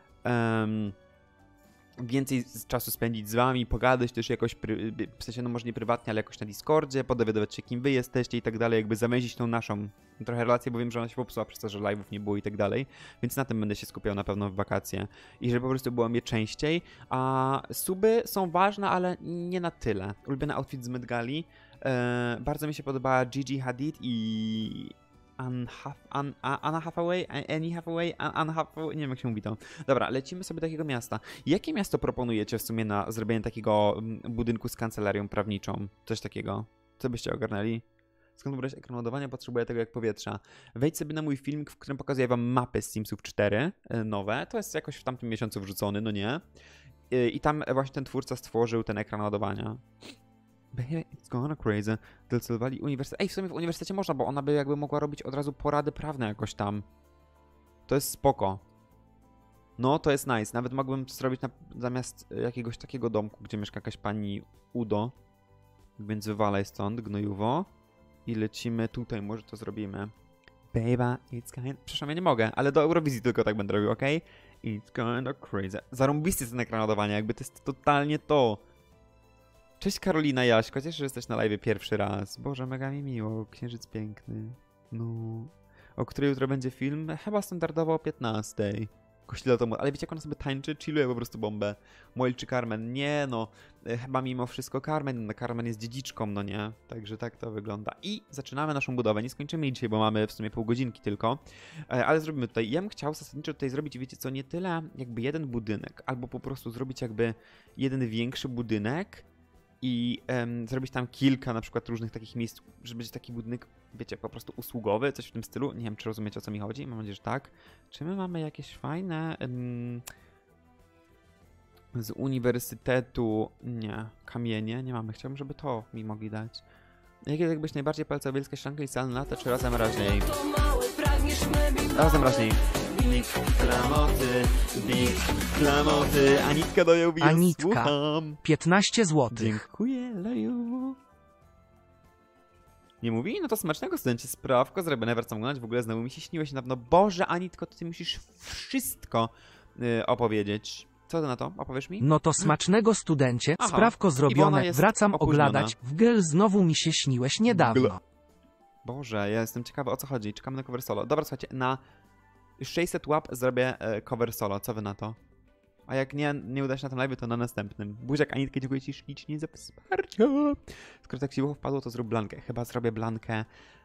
Więcej czasu spędzić z wami, pogadać też jakoś, w sensie no może nie prywatnie, ale jakoś na Discordzie, podowiadywać się kim wy jesteście i tak dalej, jakby zamęzić tą naszą trochę relację, bo wiem, że ona się popsuła przez to, że live'ów nie było i tak dalej, więc na tym będę się skupiał na pewno w wakacje i żeby po prostu było mnie częściej, a suby są ważne, ale nie na tyle. Ulubiony outfit z Met Gali, bardzo mi się podobała Gigi Hadid i Anna Hathaway, nie wiem jak się mówi to. Dobra, lecimy sobie do takiego miasta. Jakie miasto proponujecie w sumie na zrobienie takiego budynku z kancelarią prawniczą? Coś takiego. Co byście ogarnęli? Skąd brać ekran ładowania? Potrzebuję tego jak powietrza. Wejdź sobie na mój filmik, w którym pokazuję wam mapy z Simsów 4 nowe. To jest jakoś w tamtym miesiącu wrzucony, no nie? I tam właśnie ten twórca stworzył ten ekran ładowania. Baby, it's gonna crazy. Decydowali uniwersytet. Ej, w sumie w uniwersytecie można, bo ona by jakby mogła robić od razu porady prawne jakoś tam. To jest spoko. No, to jest nice. Nawet mogłem zrobić zamiast jakiegoś takiego domku, gdzie mieszka jakaś pani Udo. Więc wywalaj stąd, gnojuwo. I lecimy tutaj, może to zrobimy. Baby, it's kinda... Przepraszam, ja nie mogę, ale do Eurowizji tylko tak będę robił, okej? It's kinda crazy. Zarąbisty jest ten ekran ładowania, jakby to jest totalnie to. Cześć Karolina Jaśko, cieszę się, że jesteś na live pierwszy raz. Boże, mega mi miło, księżyc piękny. No. O której jutro będzie film? Chyba standardowo o 15. Kościele to... Ale wiecie jak ona sobie tańczy? Chilluje po prostu bombę. Moil czy Carmen? Nie no. Chyba mimo wszystko Carmen. No, Carmen jest dziedziczką, no nie? Także tak to wygląda. I zaczynamy naszą budowę. Nie skończymy jej dzisiaj, bo mamy w sumie pół godzinki tylko. Ale zrobimy tutaj. Ja bym chciał zasadniczo tutaj zrobić, wiecie co, nie tyle jakby jeden budynek, albo po prostu zrobić jakby jeden większy budynek, i zrobić tam kilka na przykład różnych takich miejsc, żeby być taki budynek, wiecie, po prostu usługowy, coś w tym stylu. Nie wiem, czy rozumiecie, o co mi chodzi. Mam nadzieję, że tak. Czy my mamy jakieś fajne z uniwersytetu, nie, kamienie? Nie mamy. Chciałbym, żeby to mi mogli dać. Jakie jakbyś najbardziej polecał wielkie szklanki i salne lata, czy razem raźniej? Razem raźniej. Big klamoty, Anitka do ją bije, Anitka, słucham. 15 zł. Dziękuję, Leju. Nie mówi? No to smacznego, studencie. Sprawko zrobione, wracam oglądać. W ogóle znowu mi się śniłeś na pewno. Boże, Anitko, ty musisz wszystko opowiedzieć. Co ty na to? Opowiesz mi? No to smacznego, studencie. Aha. Sprawko zrobione, wracam opóźniona. oglądać. W Gel znowu mi się śniłeś niedawno. Boże, ja jestem ciekawy, o co chodzi. Czekamy na cover solo. Dobra, słuchajcie, na 600 łap zrobię cover solo. Co wy na to? A jak nie uda się na tym live, to na następnym. Buziak, Anitkę, dziękuję ci ślicznie za wsparcie. Skoro tak siłowo wpadło, to zrób blankę. Chyba zrobię blankę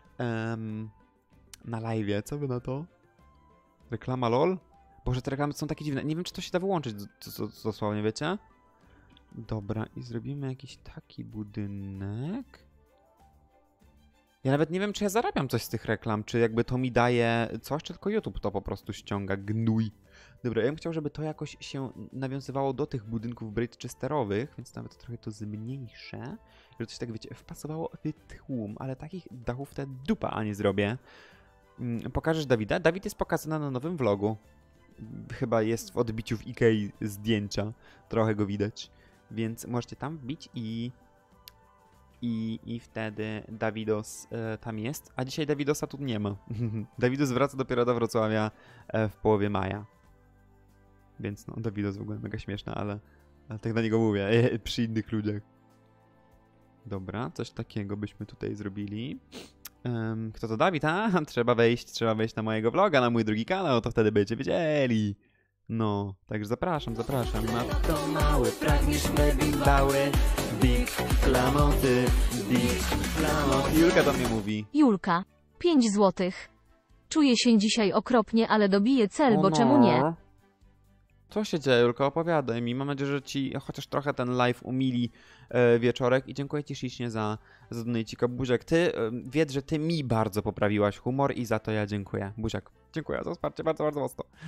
na live. Co wy na to? Reklama LOL? Boże, te reklamy są takie dziwne. Nie wiem, czy to się da wyłączyć dosłownie, wiecie? Dobra, i zrobimy jakiś taki budynek. Ja nawet nie wiem, czy ja zarabiam coś z tych reklam, czy jakby to mi daje coś, czy tylko YouTube to po prostu ściąga. Gnój. Dobra, ja bym chciał, żeby to jakoś się nawiązywało do tych budynków bridgesterowych, więc nawet trochę to zmniejszę, żeby to się tak, wiecie, wpasowało w tłum, ale takich dachów te dupa, a nie zrobię. Pokażesz Dawida? Dawid jest pokazany na nowym vlogu. Chyba jest w odbiciu w Ikei zdjęcia, trochę go widać, więc możecie tam wbić i wtedy Dawidos tam jest, a dzisiaj Dawidosa tu nie ma. Dawidos wraca dopiero do Wrocławia w połowie maja. Więc no, Dawidos w ogóle mega śmieszna, ale tak na niego mówię, przy innych ludziach. Dobra, coś takiego byśmy tutaj zrobili. Kto to Dawid? A, trzeba wejść na mojego vloga, na mój drugi kanał, to wtedy będziecie wiedzieli. No, także zapraszam. Na to mały, pragniesz baby bały. Big klamoty. Julka do mnie mówi. Julka, 5 złotych. Czuję się dzisiaj okropnie, ale dobiję cel, bo czemu nie? Co się dzieje, Julka? Opowiadaj mi. Mam nadzieję, że ci chociaż trochę ten live umili wieczorek i dziękuję ci ślicznie za donajcika. Buziak, ty wiedz, że ty mi bardzo poprawiłaś humor i za to ja dziękuję. Buziak, dziękuję za wsparcie bardzo, bardzo mocno.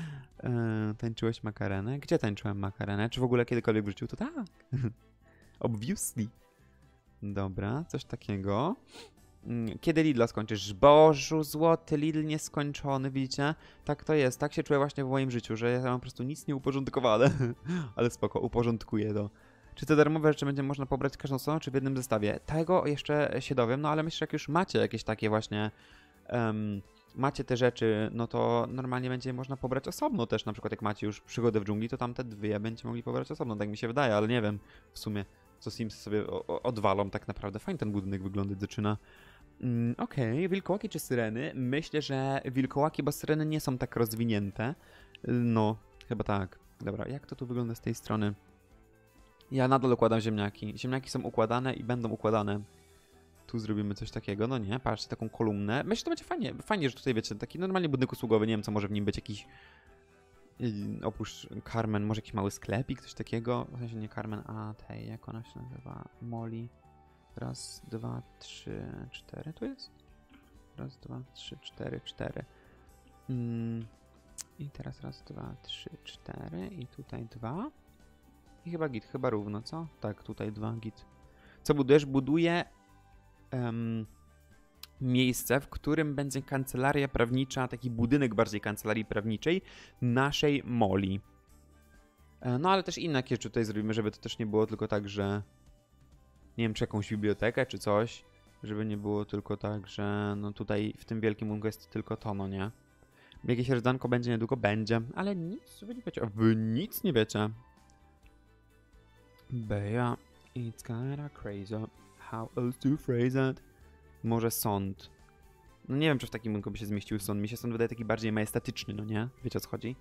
Tańczyłeś makarenę? Gdzie tańczyłem makarenę? Czy w ogóle kiedykolwiek w życiu? To tak. Obviously. Dobra, coś takiego. Kiedy Lidla skończysz? Bożu złoty, Lidl nieskończony, widzicie? Tak to jest, tak się czuję właśnie w moim życiu, że ja mam po prostu nic nieuporządkowane. Ale spoko, uporządkuję to. Czy te darmowe rzeczy będzie można pobrać każdą stroną, czy w jednym zestawie? Tego jeszcze się dowiem, no ale myślę, że jak już macie jakieś takie właśnie... macie te rzeczy, no to normalnie będzie je można pobrać osobno też, na przykład jak macie już przygodę w dżungli, to tam te dwie będziecie mogli pobrać osobno, tak mi się wydaje, ale nie wiem w sumie, co Simsy sobie odwalą tak naprawdę. Fajnie ten budynek wyglądać zaczyna. Okej, wilkołaki czy syreny? Myślę, że wilkołaki, bo syreny nie są tak rozwinięte. No, chyba tak. Dobra, jak to tu wygląda z tej strony? Ja nadal układam ziemniaki. Ziemniaki są układane i będą układane. Tu zrobimy coś takiego, no nie, patrzcie, taką kolumnę. Myślę, że to będzie fajnie, fajnie, że tutaj wiecie, taki normalnie budynek usługowy, nie wiem co może w nim być, jakiś oprócz Carmen, może jakiś mały sklepik, coś takiego, w sensie nie Carmen, a tej, jak ona się nazywa, Molly. Raz, dwa, trzy, cztery, tu jest? Raz, dwa, trzy, cztery, cztery. I teraz raz, dwa, trzy, cztery i tutaj dwa. I chyba git, chyba równo, co? Tak, tutaj dwa, git. Co budujesz? Buduję miejsce, w którym będzie kancelaria prawnicza, taki budynek bardziej kancelarii prawniczej naszej Molly. No ale też inne jakieś tutaj zrobimy, żeby to też nie było tylko tak, że nie wiem, czy jakąś bibliotekę, czy coś, żeby nie było tylko tak, że no tutaj w tym wielkim bunku jest tylko to, no nie? Jakieś rydzanko będzie niedługo? Będzie, ale nic wy nie wiecie. Wy nic nie wiecie. Beja, it's kinda crazy. How else to phrase it? Może sąd. No nie wiem, czy w takim bunku by się zmieścił sąd. Mi się sąd wydaje taki bardziej majestatyczny, no nie? Wiecie, o co chodzi?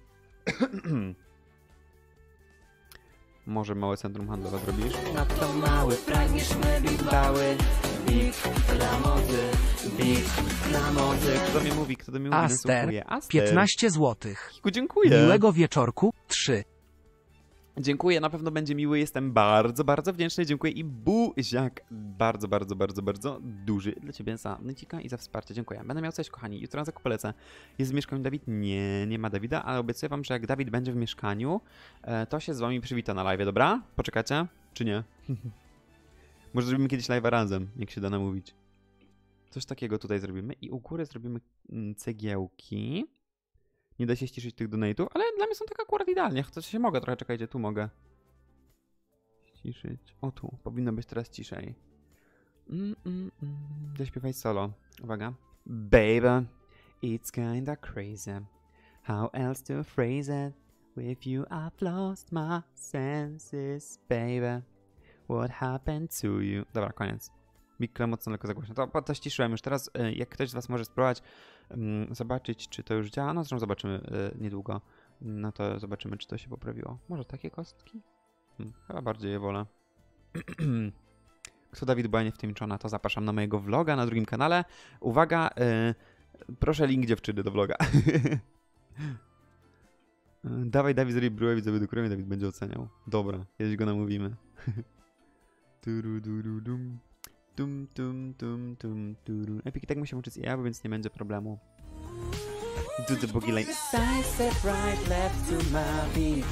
Może małe centrum handlowe zrobisz? Na to mały, pragniesz mebli bały. Big dla mody, big dla mody. Kto do mnie mówi? Kto do mnie mówi? Aster, Nasłuchuje. Aster. 15 złotych. Kiku, dziękuję. Miłego wieczorku, 3. Dziękuję, na pewno będzie miły, jestem bardzo, bardzo wdzięczny, dziękuję i buziak bardzo, bardzo, bardzo, bardzo duży dla ciebie za nycika i za wsparcie, dziękuję. Będę miał coś, kochani, jutro na zakupy lecę. Jest w mieszkaniu Dawid? Nie, nie ma Dawida, ale obiecuję wam, że jak Dawid będzie w mieszkaniu, to się z wami przywita na live, dobra? Poczekacie? Czy nie? Może zrobimy kiedyś live'a razem, jak się da namówić. Coś takiego tutaj zrobimy i u góry zrobimy cegiełki. Nie da się ściszyć tych donate'ów, ale dla mnie są tak akurat idealnie. To się mogę trochę, czekajcie, tu mogę ściszyć. O, tu. Powinno być teraz ciszej. Zaśpiewaj solo. Uwaga. Baby, it's kinda crazy. How else to phrase it? With you I've lost my senses, baby. What happened to you? Dobra, koniec. Mikro mocno lekko zagłośno. To ściszyłem już. Teraz jak ktoś z was może spróbować zobaczyć, czy to już działa. No zresztą zobaczymy niedługo. No to zobaczymy, czy to się poprawiło. Może takie kostki? Chyba bardziej je wolę. Kto Dawid była nie wtępiona, to zapraszam na mojego vloga na drugim kanale. Uwaga, proszę link dziewczyny do vloga. Dawaj, Dawid, zrobi bryłę, widzowie, do której Dawid będzie oceniał. Dobra, kiedyś go namówimy. Epic tak musi uczyć ja, więc nie będzie problemu. Do the boogie line. Side step right, left to my beat.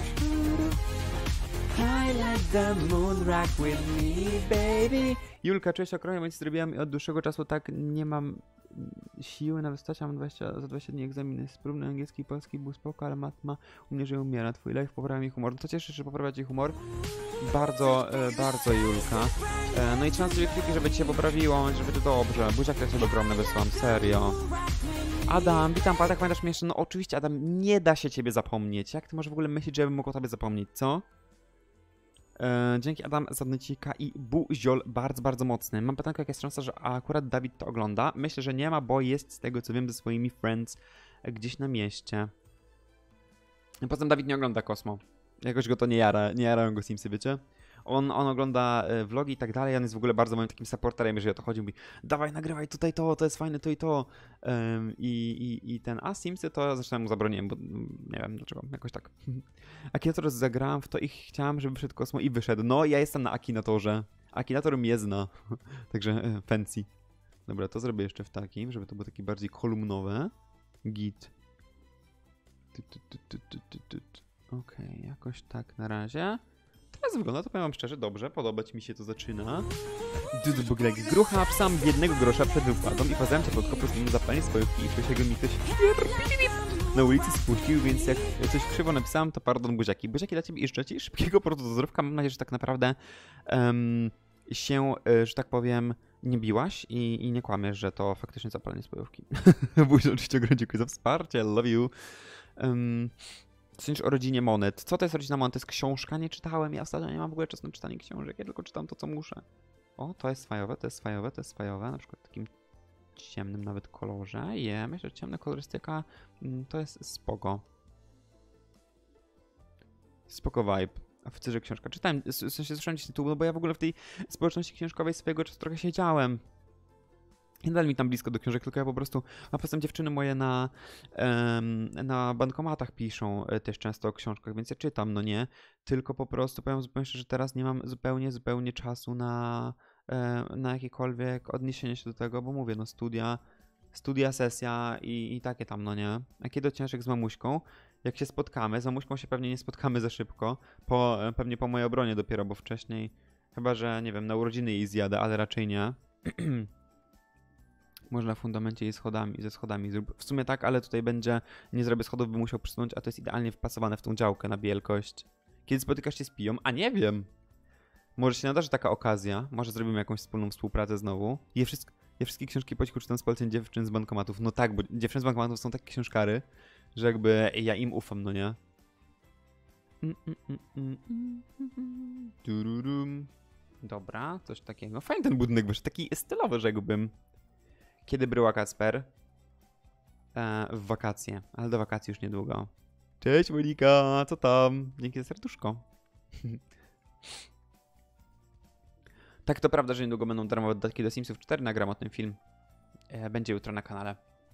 I let the moon rock with me, baby. Julka, cześć, okroję, więc zrobiłam i od dłuższego czasu tak nie mam siły na wystać, mam za 20 dni egzaminy z próbny angielski i polski był spoko, ale matma u mnie, że umiera. Twój live poprawia mi humor. No to cieszę się, że poprawia ci humor. Bardzo, bardzo Julka. No i trzymam sobie kciuki, żeby ci się poprawiło, żeby to dobrze. Buziak też sobie ogromne wysłam, serio. Adam, witam, tak pamiętasz mnie jeszcze? No oczywiście, Adam, nie da się ciebie zapomnieć. Jak ty możesz w ogóle myśleć, że ja bym mógł o tobie zapomnieć, co? Dzięki Adam za nycika i buziol bardzo, bardzo mocny. Mam pytankę, jaka jest szansa, że akurat Dawid to ogląda. Myślę, że nie ma, bo jest z tego, co wiem, ze swoimi friends gdzieś na mieście. Poza tym Dawid nie ogląda Kosmo. Jakoś go to nie jarają go Simsy, wiecie? On ogląda vlogi i tak dalej, on jest w ogóle bardzo moim takim supporterem, jeżeli o to chodzi, mówi dawaj, nagrywaj tutaj to jest fajne, to i to. A Simsy to zresztą mu zabroniłem, bo nie wiem dlaczego, jakoś tak. Akinator zagrałem w to i chciałem, żeby wyszedł Kosmo i wyszedł. No, ja jestem na Akinatorze. Akinator mnie zna, także fancy. Dobra, to zrobię jeszcze w takim, żeby to było takie bardziej kolumnowe. Git. Okej, jakoś tak na razie. Teraz wygląda, to powiem wam szczerze, dobrze, podobać mi się to zaczyna. Buglek grucha, psam jednego grosza przed wykładą i pozdrawiam cię pod kopus nim zapalnie spojówki i czuję się, jakby mi ktoś na ulicy spuścił, więc jak coś krzywo napisałem, to pardon, buziaki. Buziaki dla ciebie i życzę ci szybkiego powrotu do zdrówka. Mam nadzieję, że tak naprawdę się, że tak powiem, nie biłaś i nie kłamiesz, że to faktycznie zapalenie spojówki. Buzi, oczywiście ogromnie dziękuję za wsparcie, love you. Co sądzisz o rodzinie Monet? Co to jest rodzina Monet? To jest książka? Nie czytałem. Ja ostatnio nie mam w ogóle czasu na czytanie książek. Ja tylko czytam to, co muszę. O, to jest fajowe, to jest fajowe, to jest fajowe. Na przykład w takim ciemnym nawet kolorze. Myślę, że ciemna kolorystyka to jest spoko. Spoko vibe. A w że książka. Czytałem, w sensie słyszałem gdzieś tytuł, no bo ja w ogóle w tej społeczności książkowej swojego czasu trochę siedziałem. Nie dali mi tam blisko do książek, tylko ja po prostu... A poza tym dziewczyny moje na bankomatach piszą też często o książkach, więc ja czytam, no nie. Tylko po prostu powiem zupełnie szczerze, że teraz nie mam zupełnie czasu na jakiekolwiek odniesienie się do tego, bo mówię, no studia, sesja i takie tam, no nie. A kiedy odcinek z mamuśką? Jak się spotkamy, z mamuśką się pewnie nie spotkamy za szybko, pewnie po mojej obronie dopiero, bo wcześniej, chyba że, nie wiem, na urodziny jej zjadę, ale raczej nie. Może na fundamencie i ze schodami zrób. W sumie tak, ale tutaj będzie, nie zrobię schodów, bym musiał przysunąć, a to jest idealnie wpasowane w tą działkę na wielkość. Kiedy spotykasz się z Piją? A nie wiem! Może się nadarzy taka okazja, może zrobimy jakąś wspólną współpracę znowu. Ja wszystkie książki po cichu czytam z poleceń dziewczyn z bankomatów. No tak, bo dziewczyny z bankomatów są takie książkary, że jakby ja im ufam, no nie? Dobra, coś takiego. Fajny ten budynek wyszedł, taki stylowy, rzekłbym. Kiedy bryła Kacper? W wakacje, ale do wakacji już niedługo. Cześć Monika, co tam? Dzięki za serduszko. Tak, to prawda, że niedługo będą darmowe dodatki do Simsów 4, nagram o tym film. Będzie jutro na kanale.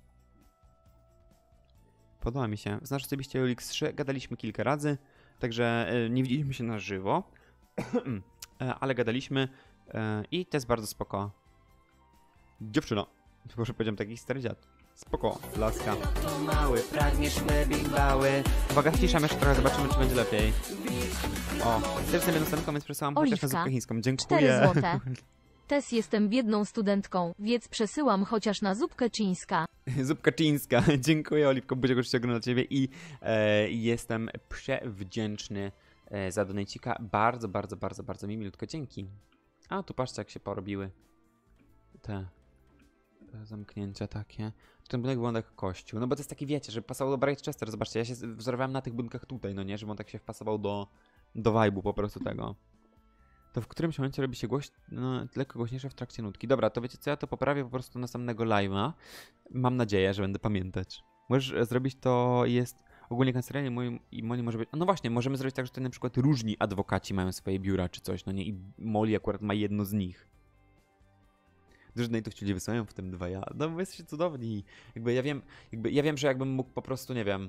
Podoba mi się. Znasz osobiście Ulix 3, gadaliśmy kilka razy, także nie widzieliśmy się na żywo, ale gadaliśmy i to jest bardzo spoko. Dziewczyno. Może powiedziałem taki stary dziad. Spoko, laska. To mały, pragniesz mebli bały. Uwaga, ściszam jeszcze trochę, zobaczymy, czy będzie lepiej. O, też sobie następną, więc przesyłam chociaż na zupkę chińską. Dziękuję. 4 złote. Też jestem biedną studentką, więc przesyłam chociaż na zupkę chińska. Zupka chińska. Dziękuję, Oliwko, budziek oczywiście ogląda ciebie i jestem przewdzięczny za donajcika. Bardzo mi milutko. Dzięki. A, tu patrzcie, jak się porobiły te zamknięcia takie. Ten budynek wygląda jak kościół. No bo to jest taki, wiecie, że pasował do Brightchester. Zobaczcie, ja się wzorowałem na tych budynkach tutaj, no nie? Żeby on tak się wpasował do vibe'u po prostu tego. To w którymś momencie robi się lekko głośniejsze w trakcie nutki. Dobra, to wiecie co? Ja to poprawię po prostu następnego live'a. Mam nadzieję, że będę pamiętać. Możesz zrobić to, jest ogólnie kancelaria i Molly może być... No właśnie, możemy zrobić tak, że tutaj na przykład różni adwokaci mają swoje biura czy coś, no nie? I Molly akurat ma jedno z nich. Dużo donate'ów ci ludzie wysyłają, w tym 2 ja. No bo jesteście cudowni. Ja wiem, że jakbym mógł po prostu, nie wiem...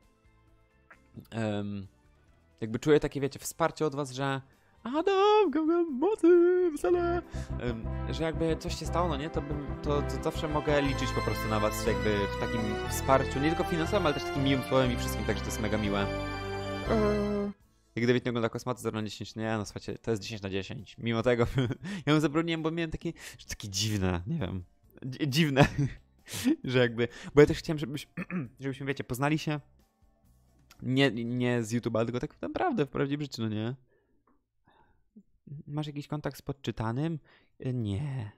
jakby czuję takie, wiecie, wsparcie od was, że Adam, mocy, wcale, że jakby coś się stało, no nie, to zawsze mogę liczyć po prostu na was, jakby w takim wsparciu, nie tylko finansowym, ale też takim miłym słowem i wszystkim, także to jest mega miłe. Jak David nie ogląda Kosmaty 0 na 10, nie, no słuchajcie, to jest 10 na 10. Mimo tego, ja ją zabroniłem, bo miałem takie dziwne, nie wiem, dziwne, że jakby, bo ja też chciałem, żebyśmy, wiecie, poznali się, nie z YouTube'a, tylko tak naprawdę w prawdziwym życiu, no nie? Masz jakiś kontakt z podczytanym? Nie.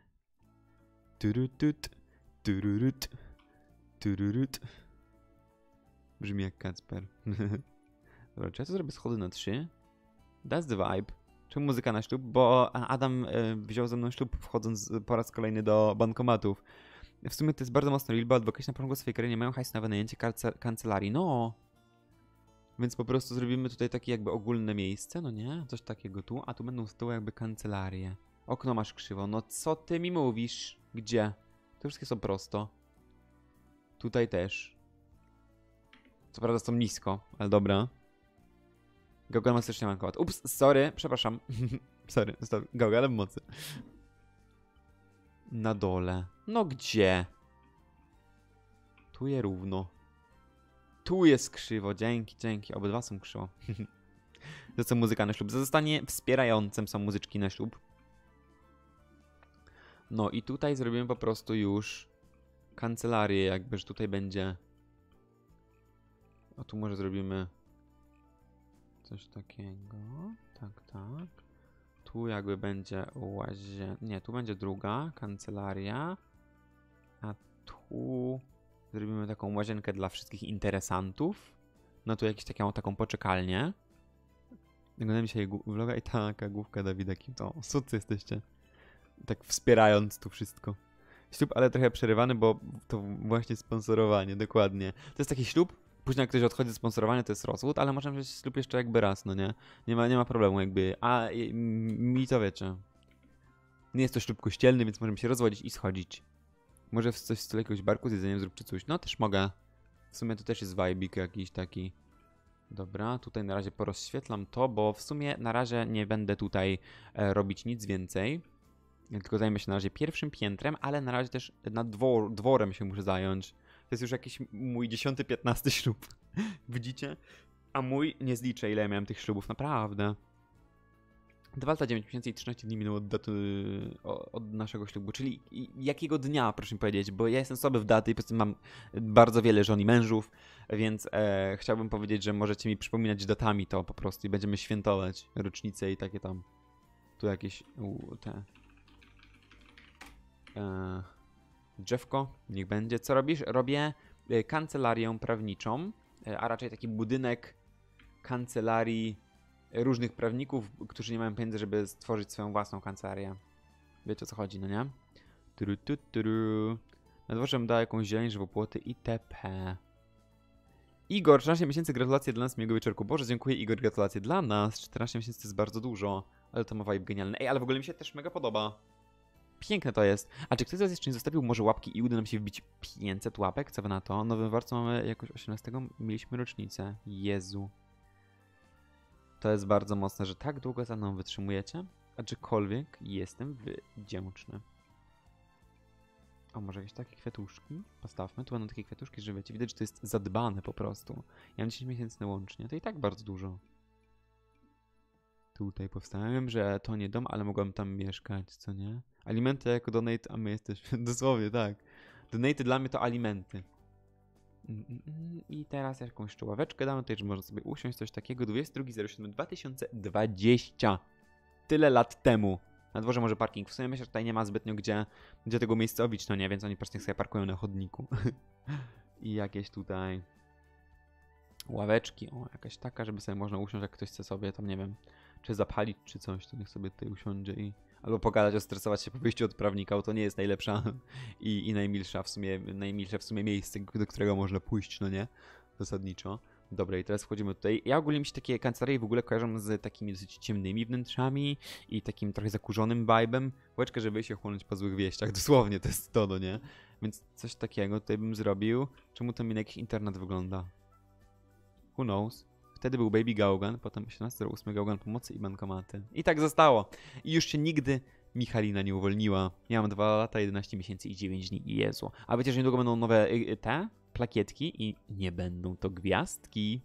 Brzmi jak Kacper. Dobra, czy ja to zrobię schody na 3? That's the vibe. Czemu muzyka na ślub? Bo Adam wziął ze mną ślub, wchodząc po raz kolejny do bankomatów. W sumie to jest bardzo mocno liczba. Adwokaci na początku swojej kariery nie mają hajsu na wynajęcie kancelarii. No. Więc po prostu zrobimy tutaj takie jakby ogólne miejsce, no nie? Coś takiego tu, a tu będą z tyłu jakby kancelarie. Okno masz krzywo. No co ty mi mówisz? Gdzie? Te wszystkie są prosto. Tutaj też. Co prawda są nisko, ale dobra. Gaugal ma strasznie mankować. Ups, sorry, przepraszam. Sorry, Gaugal w mocy. Na dole. No gdzie? Tu je równo. Tu jest krzywo, dzięki. Obydwa są krzywo. To co muzyka na ślub. Zostanie wspierającym są muzyczki na ślub. No i tutaj zrobimy po prostu już kancelarię, jakby, że tutaj będzie... O, tu może zrobimy coś takiego. Tak. Tu jakby będzie nie, tu będzie druga kancelaria. A tu zrobimy taką łazienkę dla wszystkich interesantów. No tu jakąś taką poczekalnię. Oglądamy dzisiaj vloga i taka główka Dawida Kim. To sucy jesteście. Tak wspierając tu wszystko. Ślub, ale trochę przerywany, bo to właśnie sponsorowanie, dokładnie. To jest taki ślub, później jak ktoś odchodzi ze sponsorowania, to jest rozwód, ale możemy mieć ślub jeszcze jakby raz, no nie? Nie ma problemu jakby. A mi to wiecie. Nie jest to ślub kościelny, więc możemy się rozwodzić i schodzić. Może coś w stylu jakiegoś barku z jedzeniem zrób czy coś. No też mogę. W sumie to też jest vibik jakiś taki. Dobra, tutaj na razie porozświetlam to, bo w sumie na razie nie będę tutaj robić nic więcej. Tylko zajmę się na razie pierwszym piętrem, ale na razie też nad dworem się muszę zająć. To jest już jakiś mój 10-15 ślub. Widzicie? A mój, nie zliczę ile ja miałem tych ślubów, naprawdę. 2 lata, 9 miesięcy i 13 dni minęło od daty od naszego ślubu. Czyli jakiego dnia, proszę mi powiedzieć, bo ja jestem słaby w daty i po prostu mam bardzo wiele żon i mężów, więc chciałbym powiedzieć, że możecie mi przypominać datami to po prostu i będziemy świętować rocznice i takie tam. Tu jakieś te... drzewko, niech będzie. Co robisz? Robię kancelarię prawniczą, a raczej taki budynek kancelarii różnych prawników, którzy nie mają pieniędzy, żeby stworzyć swoją własną kancelarię. Wiecie o co chodzi, no nie? Na dworze da jakąś zieleń, żywopłoty itp. Igor, 14 miesięcy, gratulacje dla nas, miłego wieczorku. Boże, dziękuję Igor, gratulacje dla nas. 14 miesięcy to jest bardzo dużo, ale to ma vibe genialny. Ej, ale w ogóle mi się też mega podoba. Piękne to jest. A czy ktoś z was jeszcze nie zostawił może łapki i uda nam się wbić 500 łapek? Co wy na to? Nowym Warcu mamy jakoś 18. Mieliśmy rocznicę. Jezu. To jest bardzo mocne, że tak długo za mną wytrzymujecie. A czykolwiek jestem wdzięczny. O, może jakieś takie kwiatuszki? Postawmy. Tu będą takie kwiatuszki, że wiecie, widać, że to jest zadbane po prostu. Ja mam 10 miesięcy łącznie. To i tak bardzo dużo. Tutaj powstałem, że to nie dom, ale mogłem tam mieszkać, co nie? Alimenty jako donate, a my jesteśmy... Dosłownie, tak. Donate dla mnie to alimenty. I teraz jakąś jeszcze ławeczkę damy, tutaj, że można sobie usiąść, coś takiego. 22.07.2020. Tyle lat temu. Na dworze może parking. W sumie myślę, że tutaj nie ma zbytnio gdzie tego miejscowić, no nie? Więc oni po prostu sobie parkują na chodniku. I jakieś tutaj... ławeczki. O, jakaś taka, żeby sobie można usiąść, jak ktoś chce sobie tam, nie wiem, czy zapalić, czy coś, to niech sobie tutaj usiądzie i... Albo pogadać, ostresować się po wyjściu od prawnika, to nie jest najlepsza i najmilsze w sumie miejsce, do którego można pójść, no nie? Zasadniczo. Dobra, i teraz wchodzimy tutaj. Ja ogólnie mi się takie kancelarie w ogóle kojarzą z takimi dosyć ciemnymi wnętrzami i takim trochę zakurzonym vibe'em. Łeczkę, żeby się chłonąć po złych wieściach. Dosłownie, to jest to, no nie? Więc coś takiego tutaj bym zrobił. Czemu to mi na jakiś internet wygląda? Who knows? Wtedy był Baby Gaugan, potem 18.08 Gaugan pomocy i bankomaty. I tak zostało. I już się nigdy Michalina nie uwolniła. Ja mam 2 lata, 11 miesięcy i 9 dni. Jezu. A wiecie, że niedługo będą nowe te plakietki i nie będą to gwiazdki.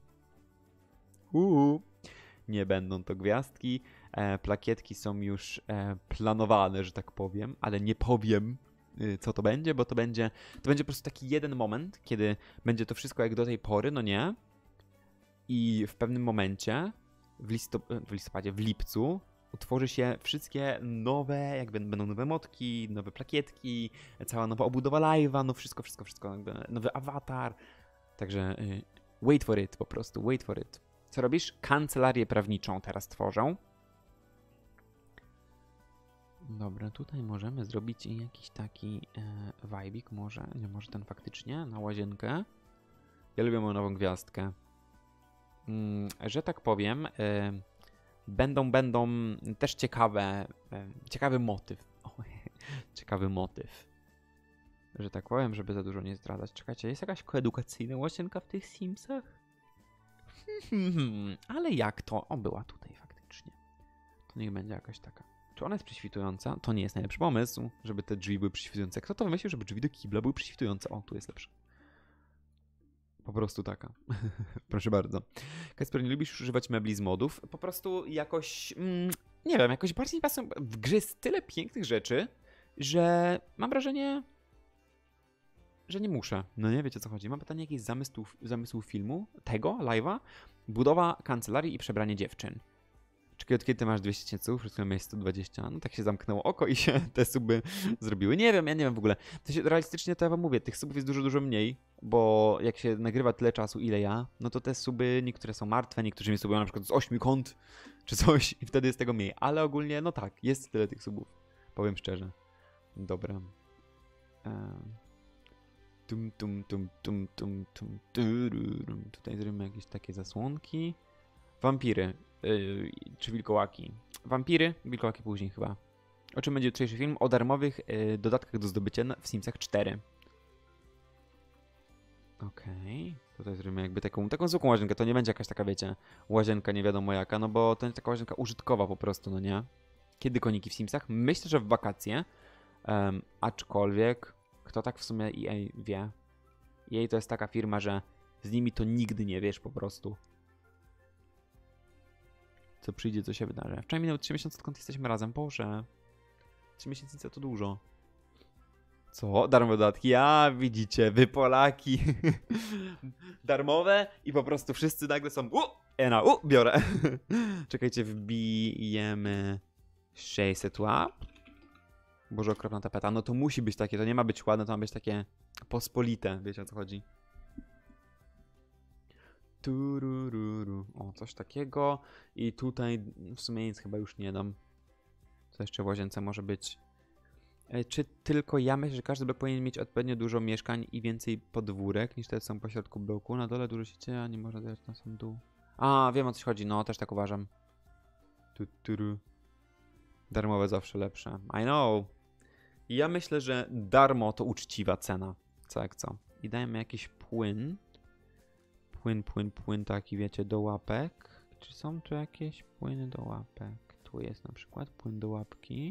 Nie będą to gwiazdki. Plakietki są już planowane, że tak powiem, ale nie powiem, co to będzie, bo to będzie po prostu taki jeden moment, kiedy będzie to wszystko jak do tej pory, no nie? I w pewnym momencie, w lipcu, utworzy się wszystkie nowe, jakby będą nowe motki, nowe plakietki, cała nowa obudowa live'a, no wszystko, jakby nowy awatar. Także wait for it po prostu, wait for it. Co robisz? Kancelarię prawniczą teraz tworzę. Dobra, tutaj możemy zrobić jakiś taki vibe'ik, może ten faktycznie, na łazienkę. Ja lubię moją nową gwiazdkę. Że tak powiem, będą też ciekawy motyw. Ciekawy motyw. Że tak powiem, żeby za dużo nie zdradzać. Czekajcie, jest jakaś koedukacyjna łazienka w tych Simsach? Ale jak to? O, była tutaj faktycznie. To niech będzie jakaś taka. Czy ona jest prześwitująca? To nie jest najlepszy pomysł, żeby te drzwi były prześwitujące. Kto to wymyślił, żeby drzwi do kibla były prześwitujące? O, tu jest lepsze. prostu taka. Proszę bardzo. Kasper, nie lubisz używać mebli z modów? Po prostu jakoś, nie wiem, jakoś bardziej pasują. W grze jest tyle pięknych rzeczy, że mam wrażenie, że nie muszę. No nie wiecie o co chodzi. Mam pytanie, jaki jest zamysł filmu, tego, live'a? Budowa kancelarii i przebranie dziewczyn. Czekaj, od kiedy ty masz 200 tysięcy? Przed chwilą miałeś 120. No tak się zamknęło oko i się te suby zrobiły. Nie wiem, ja nie wiem w ogóle. To się, realistycznie to ja wam mówię, tych subów jest dużo, dużo mniej, bo jak się nagrywa tyle czasu, ile ja, no to te suby, niektóre są martwe, niektórzy mi subują na przykład z 8 kąt, czy coś i wtedy jest tego mniej. Ale ogólnie, no tak, jest tyle tych subów. Powiem szczerze. Dobra. Tutaj zrobimy jakieś takie zasłonki. Wampiry. Czy wilkołaki? Wampiry, wilkołaki później chyba. O czym będzie jutrzejszy film? O darmowych dodatkach do zdobycia w Simsach 4. Okej. Tutaj zrobimy jakby taką zwykłą łazienkę. To nie będzie jakaś taka, wiecie, łazienka nie wiadomo jaka, no bo to jest taka łazienka użytkowa po prostu, no nie? Kiedy koniki w Simsach? Myślę, że w wakacje. Aczkolwiek, kto tak w sumie EA wie? EA to jest taka firma, że z nimi to nigdy nie wiesz po prostu. Co przyjdzie, co się wydarzy. Wczoraj minęły 3 miesiące, odkąd jesteśmy razem. Boże. 3 miesiące to dużo. Co? Darmowe dodatki? Widzicie, wy Polaki. Darmowe i po prostu wszyscy nagle są biorę. Czekajcie, wbijemy 600 łap. Boże, okropna tapeta. No to musi być takie, to nie ma być ładne, to ma być takie pospolite. Wiecie o co chodzi? Turururu. O, coś takiego. I tutaj w sumie nic chyba już nie dam. Co jeszcze w łazience może być? Czy tylko ja myślę, że każdy blok powinien mieć odpowiednio dużo mieszkań i więcej podwórek niż te są po środku bloku? Na dole dużo sieci, a nie można dać na sam dół. Wiem o co chodzi, no też tak uważam. Darmowe zawsze lepsze. I know. Ja myślę, że darmo to uczciwa cena. Co jak co. I dajemy jakiś płyn. Płyn taki, wiecie, do łapek. Czy są tu jakieś płyny do łapek? Tu jest na przykład płyn do łapki.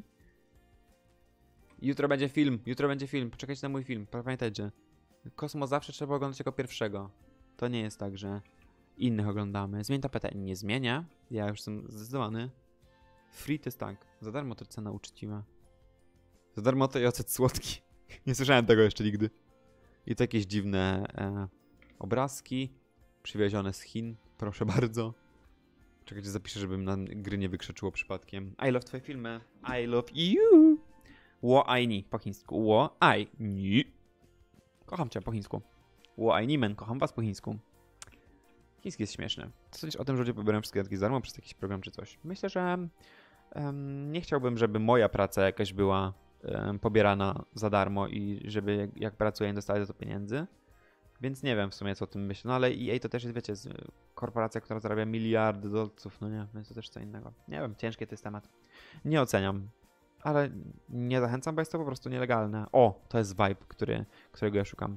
Jutro będzie film. Poczekajcie na mój film. Pamiętajcie. Kosmos zawsze trzeba oglądać jako pierwszego. To nie jest tak, że innych oglądamy. Zmień tapetę. Nie zmienia. Ja już jestem zdecydowany. Free to jest tak. Za darmo to cena uczciwa. Za darmo to i ocet słodki. Nie słyszałem tego jeszcze nigdy. I to jakieś dziwne obrazki. Przywiezione z Chin. Proszę bardzo. Czekajcie, zapiszę, żeby na gry nie wykrzeczyło przypadkiem. I love twoje filmy. I love you. Wo ai ni po chińsku. Wo ai ni. Kocham cię po chińsku. Wo ai ni men. Kocham was po chińsku. Chiński jest śmieszny. Co sądzisz o tym, że ludzie pobierają wszystkie dodatki za darmo przez jakiś program czy coś? Myślę, że nie chciałbym, żeby moja praca jakaś była pobierana za darmo i żeby jak pracuję nie dostali za to pieniędzy. Więc nie wiem w sumie co o tym myślę. No ale EA to też jest, wiecie, korporacja, która zarabia miliardy dolców, no nie? Więc to też co innego. Nie wiem, ciężki to jest temat. Nie oceniam. Ale nie zachęcam, bo jest to po prostu nielegalne. O, to jest vibe, którego ja szukam.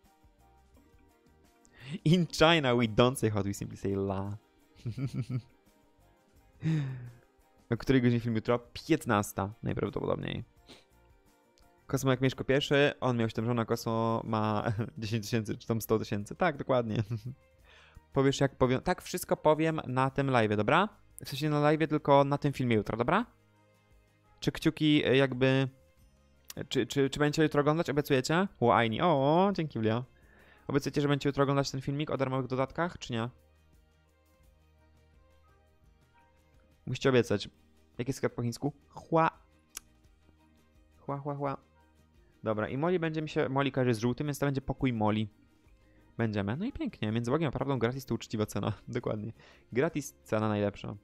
In China we don't say hot, we simply say la. O której godzinie film jutro? 15 najprawdopodobniej. Kosmo jak Mieszko pierwszy, on miał 7 żon, a Kosmo ma 10 tysięcy, czy tam 100 tysięcy. Tak, dokładnie. Powiesz jak powiem. Tak, wszystko powiem na tym live'ie, dobra? W sensie na live'ie, tylko na tym filmie jutro, dobra? Czy kciuki jakby... Czy będziecie jutro oglądać? Obiecujecie? Łajni. O, dzięki Wlia. Obiecujecie, że będziecie jutro oglądać ten filmik o darmowych dodatkach, czy nie? Musicie obiecać. Jaki jest sklep po chińsku? Hua. Hua. Dobra, i Molly będzie mi się... Molly każe z żółtym, więc to będzie pokój Molly. Będziemy. No i pięknie. Między Bogiem a prawdą gratis to uczciwa cena. Dokładnie. Gratis cena najlepsza.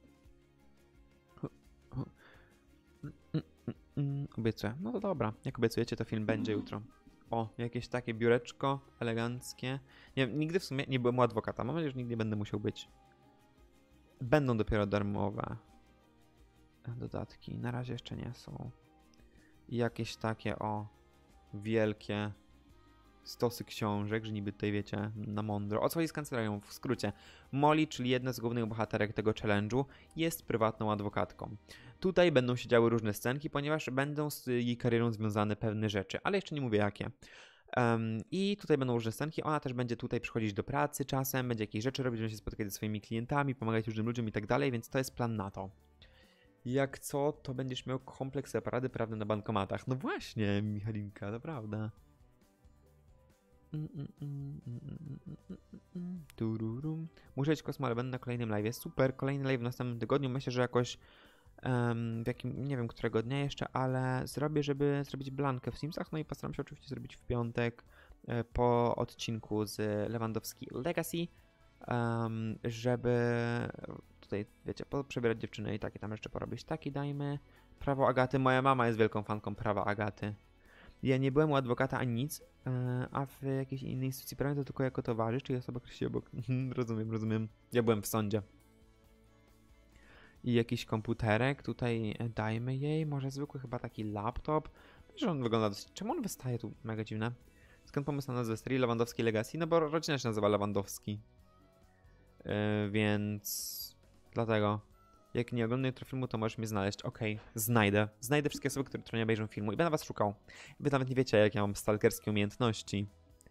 Obiecuję. No to dobra. Jak obiecujecie, to film będzie jutro. O, jakieś takie biureczko eleganckie. Nie wiem, nigdy w sumie nie byłem u adwokata. Mam nadzieję, że nigdy nie będę musiał być. Będą dopiero darmowe dodatki. Na razie jeszcze nie są. I jakieś takie, wielkie stosy książek, że niby tutaj wiecie, na mądro. O co chodzi z kancelarią? W skrócie, Molly, czyli jedna z głównych bohaterek tego challenge'u, jest prywatną adwokatką. Tutaj będą się działy różne scenki, ponieważ będą z jej karierą związane pewne rzeczy, ale jeszcze nie mówię jakie. I tutaj będą różne scenki. Ona też będzie tutaj przychodzić do pracy czasem, będzie jakieś rzeczy robić, będzie się spotykać ze swoimi klientami, pomagać różnym ludziom i tak dalej, więc to jest plan na to. Jak co, to będziesz miał kompleks aparady prawne na bankomatach. No właśnie, Michalinka, to prawda. Tururum. Muszę iść Kosmo, ale będę na kolejnym live'ie. Super, kolejny live w następnym tygodniu. Myślę, że jakoś w jakim, nie wiem którego dnia jeszcze, ale zrobię, żeby zrobić blankę w Simsach. No i postaram się oczywiście zrobić w piątek po odcinku z Lewandowski Legacy, żeby tutaj, wiecie, przebierać dziewczynę i takie tam jeszcze porobić. Taki dajmy. Prawo Agaty. Moja mama jest wielką fanką prawa Agaty. Ja nie byłem u adwokata ani nic, a w jakiejś innej instytucji prawnej to tylko jako towarzysz, czyli osoba, która się obok... rozumiem. Ja byłem w sądzie. I jakiś komputerek, tutaj dajmy jej, może zwykły chyba taki laptop. Że on wygląda dosyć... Czemu on wystaje tu? Mega dziwne. Skąd pomysł na nazwę serii Lewandowski Legacy? No bo rodzina się nazywa Lewandowski. Więc... Dlatego... Jak nie oglądam jutro filmu, to możesz mnie znaleźć. Okej, znajdę. Znajdę wszystkie osoby, które nie obejrzą filmu i będę was szukał. Wy nawet nie wiecie, jak ja mam stalkerskie umiejętności.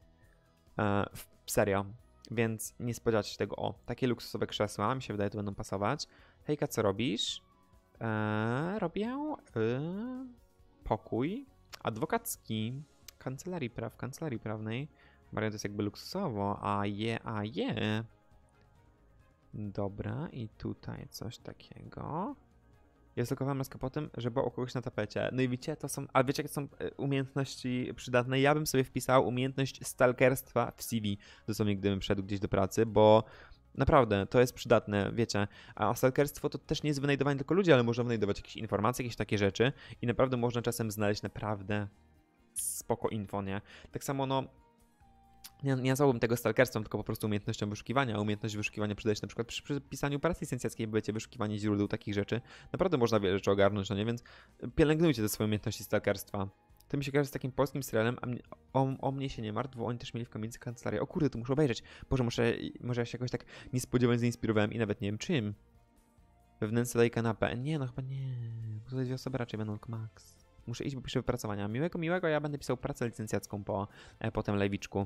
Serio. Więc nie spodziewacie się tego. O, takie luksusowe krzesła, mi się wydaje, to będą pasować. Hejka, co robisz? Robię pokój adwokacki. Kancelarii prawnej. Maria, to jest jakby luksusowo. A je. Dobra, i tutaj coś takiego. Ja zlokowałem maskę po tym, że było u kogoś na tapecie. No i wiecie, to są... A wiecie, jakie są umiejętności przydatne? Ja bym sobie wpisał umiejętność stalkerstwa w CV, dosłownie gdybym szedł gdzieś do pracy, bo naprawdę to jest przydatne, wiecie. A stalkerstwo to też nie jest wynajdowanie tylko ludzi, ale można wynajdować jakieś informacje, jakieś takie rzeczy i naprawdę można czasem znaleźć naprawdę spoko info, nie? Tak samo, no... Nie nazwałbym tego stalkerstwem, tylko po prostu umiejętnością wyszukiwania. A umiejętność wyszukiwania przydaje się na przykład przy pisaniu pracy licencjackiej, wiecie, wyszukiwanie źródeł takich rzeczy. Naprawdę można wiele rzeczy ogarnąć, no nie? Więc pielęgnujcie te swoje umiejętności stalkerstwa. To mi się kojarzy z takim polskim serialem, a o mnie się nie martw, bo oni też mieli w kamienicy kancelarię. O kurde, to muszę obejrzeć. Boże, może ja się jakoś tak niespodziewanie zainspirowałem i nawet nie wiem czym. We wnętrze daj kanapę. Nie, no chyba nie. Bo tutaj 2 osoby raczej będą tylko max. Muszę iść, bo piszę wypracowania. Miłego, ja będę pisał pracę licencjacką po tym live'iczku.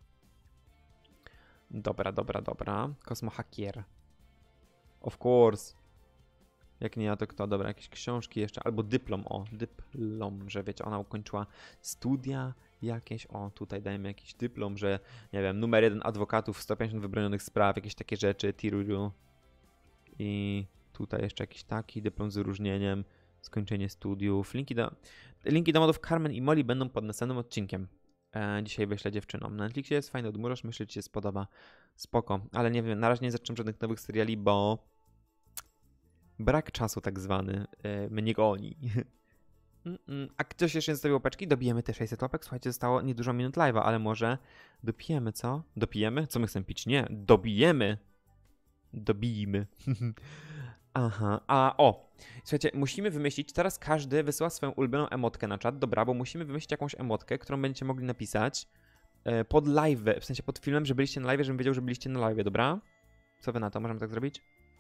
Dobra. Kosmohakier. Of course. Jak nie ja, to kto? Dobra, jakieś książki jeszcze. Albo dyplom. O, dyplom, że wiecie, ona ukończyła studia jakieś. O, tutaj dajemy jakiś dyplom, że nie wiem, numer 1 adwokatów, 150 wybronionych spraw, jakieś takie rzeczy, tiruru. I tutaj jeszcze jakiś taki dyplom z wyróżnieniem, skończenie studiów. Linki do modów Carmen i Molly będą pod następnym odcinkiem. Dzisiaj wyślę dziewczynom. Na Netflixie jest fajny odmurzacz, myślę, że ci się spodoba. Spoko, ale nie wiem, na razie nie zaczynam żadnych nowych seriali, bo brak czasu tak zwany mnie goni. A ktoś jeszcze nie zostawił łapeczki? Dobijemy te 600 łapek. Słuchajcie, zostało niedużo minut live'a, ale może dopijemy, co? Dopijemy? Co my chcemy pić? Nie, dobijemy. Dobijmy. Aha, słuchajcie, musimy wymyślić, teraz każdy wysyła swoją ulubioną emotkę na czat, dobra, bo musimy wymyślić jakąś emotkę, którą będziecie mogli napisać pod live, w sensie pod filmem, że byliście na live, żebym wiedział, że byliście na live, dobra? Co wy na to? Możemy tak zrobić?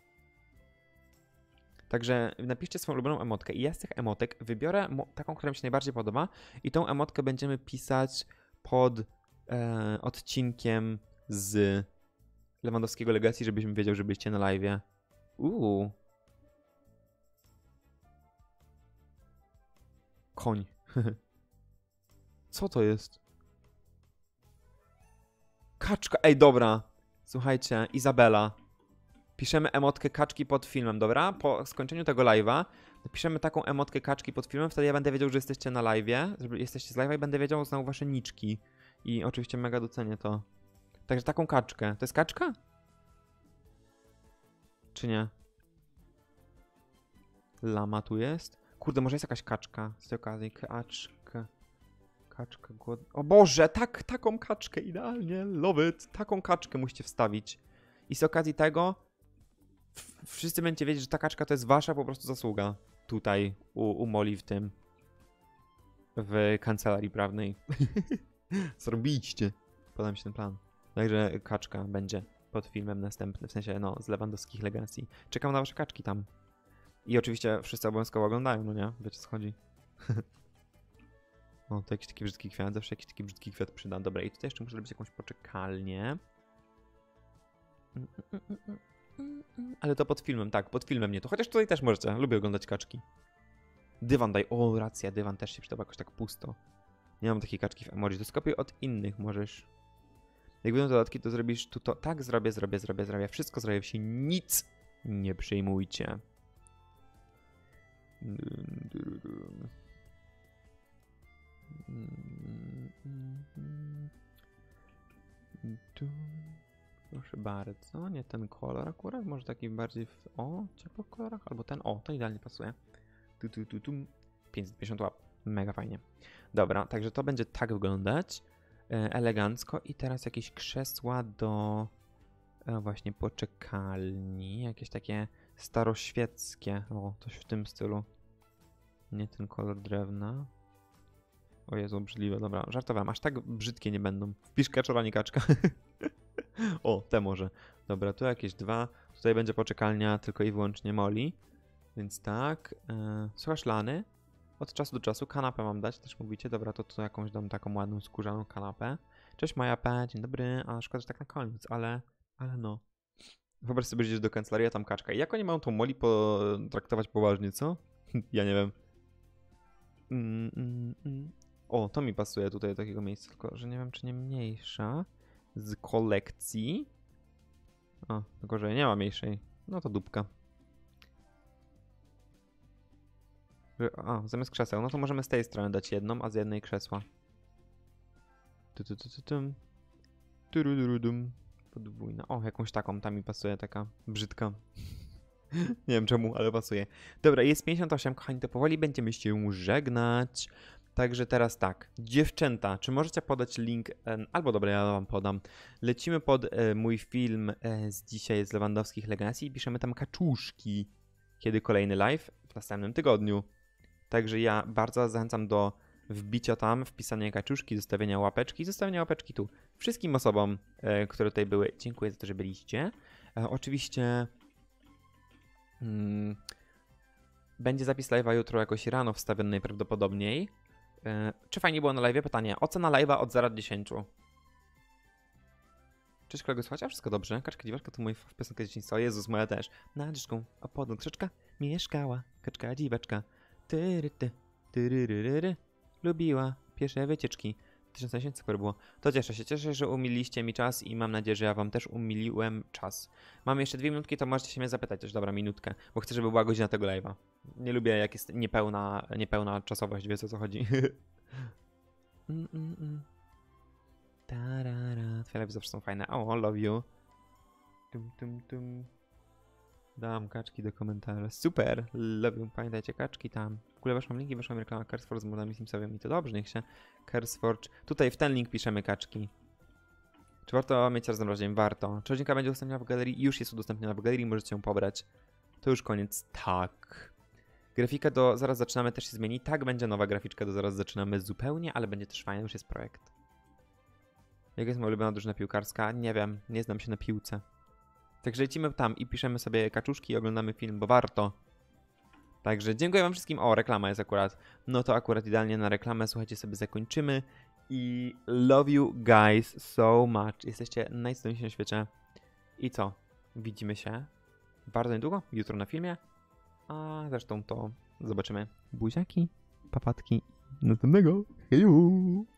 Także napiszcie swoją ulubioną emotkę i ja z tych emotek wybiorę taką, która mi się najbardziej podoba i tą emotkę będziemy pisać pod odcinkiem z Lewandowskiego Legacy, żebyśmy wiedział, że byliście na live. Koń. Co to jest? Kaczka. Ej, dobra. Słuchajcie, Izabela. Piszemy emotkę kaczki pod filmem, dobra? Po skończeniu tego live'a napiszemy taką emotkę kaczki pod filmem, wtedy ja będę wiedział, że jesteście na live'ie, że jesteście z live'a i będę wiedział znowu wasze niczki. I oczywiście mega docenię to. Także taką kaczkę. To jest kaczka? Czy nie? Lama tu jest? Kurde, może jest jakaś kaczka z tej okazji. Kaczka głodna. O Boże, taką kaczkę, idealnie. Love it. Taką kaczkę musicie wstawić. I z okazji tego wszyscy będziecie wiedzieć, że ta kaczka to jest wasza po prostu zasługa. Tutaj, u Molly w kancelarii prawnej. Zrobicie. Podoba mi się ten plan. Także kaczka będzie pod filmem następny, w sensie no, z Lewandowskich Legacy. Czekam na wasze kaczki tam. I oczywiście wszyscy obowiązkowo oglądają, no nie? Wiecie, co chodzi. O, to jakiś taki brzydki kwiat, zawsze jakiś taki brzydki kwiat przyda. Dobra, i tutaj jeszcze muszę zrobić jakąś poczekalnię. Ale to pod filmem, tak, pod filmem nie to. Chociaż tutaj też możecie, lubię oglądać kaczki. Dywan daj, o racja, dywan też się przyda, jakoś tak pusto. Nie mam takiej kaczki w emoji, to skopiuj od innych możesz. Jak będą dodatki, to zrobisz tu to. Tak, zrobię. Wszystko zrobię, się nic nie przejmujcie. Proszę bardzo, nie ten kolor akurat, może taki bardziej w ciepłych kolorach, albo ten, to idealnie pasuje. 550 łap, mega fajnie. Dobra, także to będzie tak wyglądać, elegancko i teraz jakieś krzesła do właśnie poczekalni, jakieś takie staroświeckie, coś w tym stylu. Nie ten kolor drewna. O Jezu, obrzydliwe, dobra, żartowałem, aż tak brzydkie nie będą. Wpisz kaczora, nie kaczka. O, te może. Dobra, tu jakieś 2. Tutaj będzie poczekalnia tylko i wyłącznie Moli. Więc tak. Słuchasz Lany? Od czasu do czasu kanapę mam dać, też mówicie. Dobra, to tu jakąś dam taką ładną, skórzaną kanapę. Cześć Maja P, dzień dobry. A szkoda, że tak na koniec, ale no. Wyobraź sobie, że idziesz do kancelarii, a tam kaczka. I jak oni mają tą Moli potraktować poważnie, co? Ja nie wiem. O, to mi pasuje tutaj do takiego miejsca, tylko że nie wiem, czy nie mniejsza z kolekcji. O, tylko że nie ma mniejszej. No to dupka. Zamiast krzeseł, no to możemy z tej strony dać jedną, a z jednej krzesła. Podwójna. O, jakąś taką, ta mi pasuje, taka brzydka. Nie wiem czemu, ale pasuje. Dobra, jest 58, kochani, to powoli będziemy się żegnać. Także teraz tak, dziewczęta, czy możecie podać link, albo dobra, ja wam podam. Lecimy pod mój film z dzisiaj z Lewandowskich Legacy i piszemy tam kaczuszki. Kiedy kolejny live? W następnym tygodniu. Także ja bardzo zachęcam do wbicia tam, wpisania kaczuszki, zostawienia łapeczki tu. Wszystkim osobom, które tutaj były, dziękuję za to, że byliście. Oczywiście będzie zapis live'a jutro jakoś rano wstawiony najprawdopodobniej. Czy fajnie było na live'ie? Pytanie. Ocena live'a od 0 do 10. Cześć kolego, słuchajcie, wszystko dobrze? Kaczka dziwaczka to mój piosenka z dzieciństwa. Jezus, moja też. Nad rzeczką, a pod krzaczka mieszkała kaczka dziwaczka. Lubiła pierwsze wycieczki. 1000 super było. To cieszę się, że umililiście mi czas i mam nadzieję, że ja wam też umiliłem czas. Mam jeszcze 2 minutki, to możecie się mnie zapytać też, dobra, minutkę, bo chcę, żeby była godzina tego live'a. Nie lubię, jak jest niepełna czasowość, wiesz o co chodzi. Tarara. Twoje live'y zawsze są fajne. O, love you. Dam kaczki do komentarza. Super, love you. Pamiętajcie, kaczki tam. W ogóle weszłam linki, weszłam reklama Kersforge z modami Simsowymi. To dobrze, niech się Kersforge. Tutaj w ten link piszemy kaczki. Czy warto mieć razem razie? Warto. Czy odcinka będzie udostępniona w galerii? Już jest udostępniona w galerii, możecie ją pobrać. To już koniec. Tak. Grafika do zaraz zaczynamy też się zmieni. Tak, będzie nowa graficzka do zaraz zaczynamy zupełnie, ale będzie też fajna, już jest projekt. Jaka jest moja ulubiona drużyna piłkarska? Nie wiem, nie znam się na piłce. Także lecimy tam i piszemy sobie kaczuszki i oglądamy film, bo warto. Także dziękuję wam wszystkim. O, reklama jest akurat. No to akurat idealnie na reklamę. Słuchajcie, sobie zakończymy. I love you guys so much. Jesteście najcudowniejsi na świecie. I co? Widzimy się bardzo niedługo, jutro na filmie. A zresztą to zobaczymy. Buziaki, papatki. Następnego. Heju!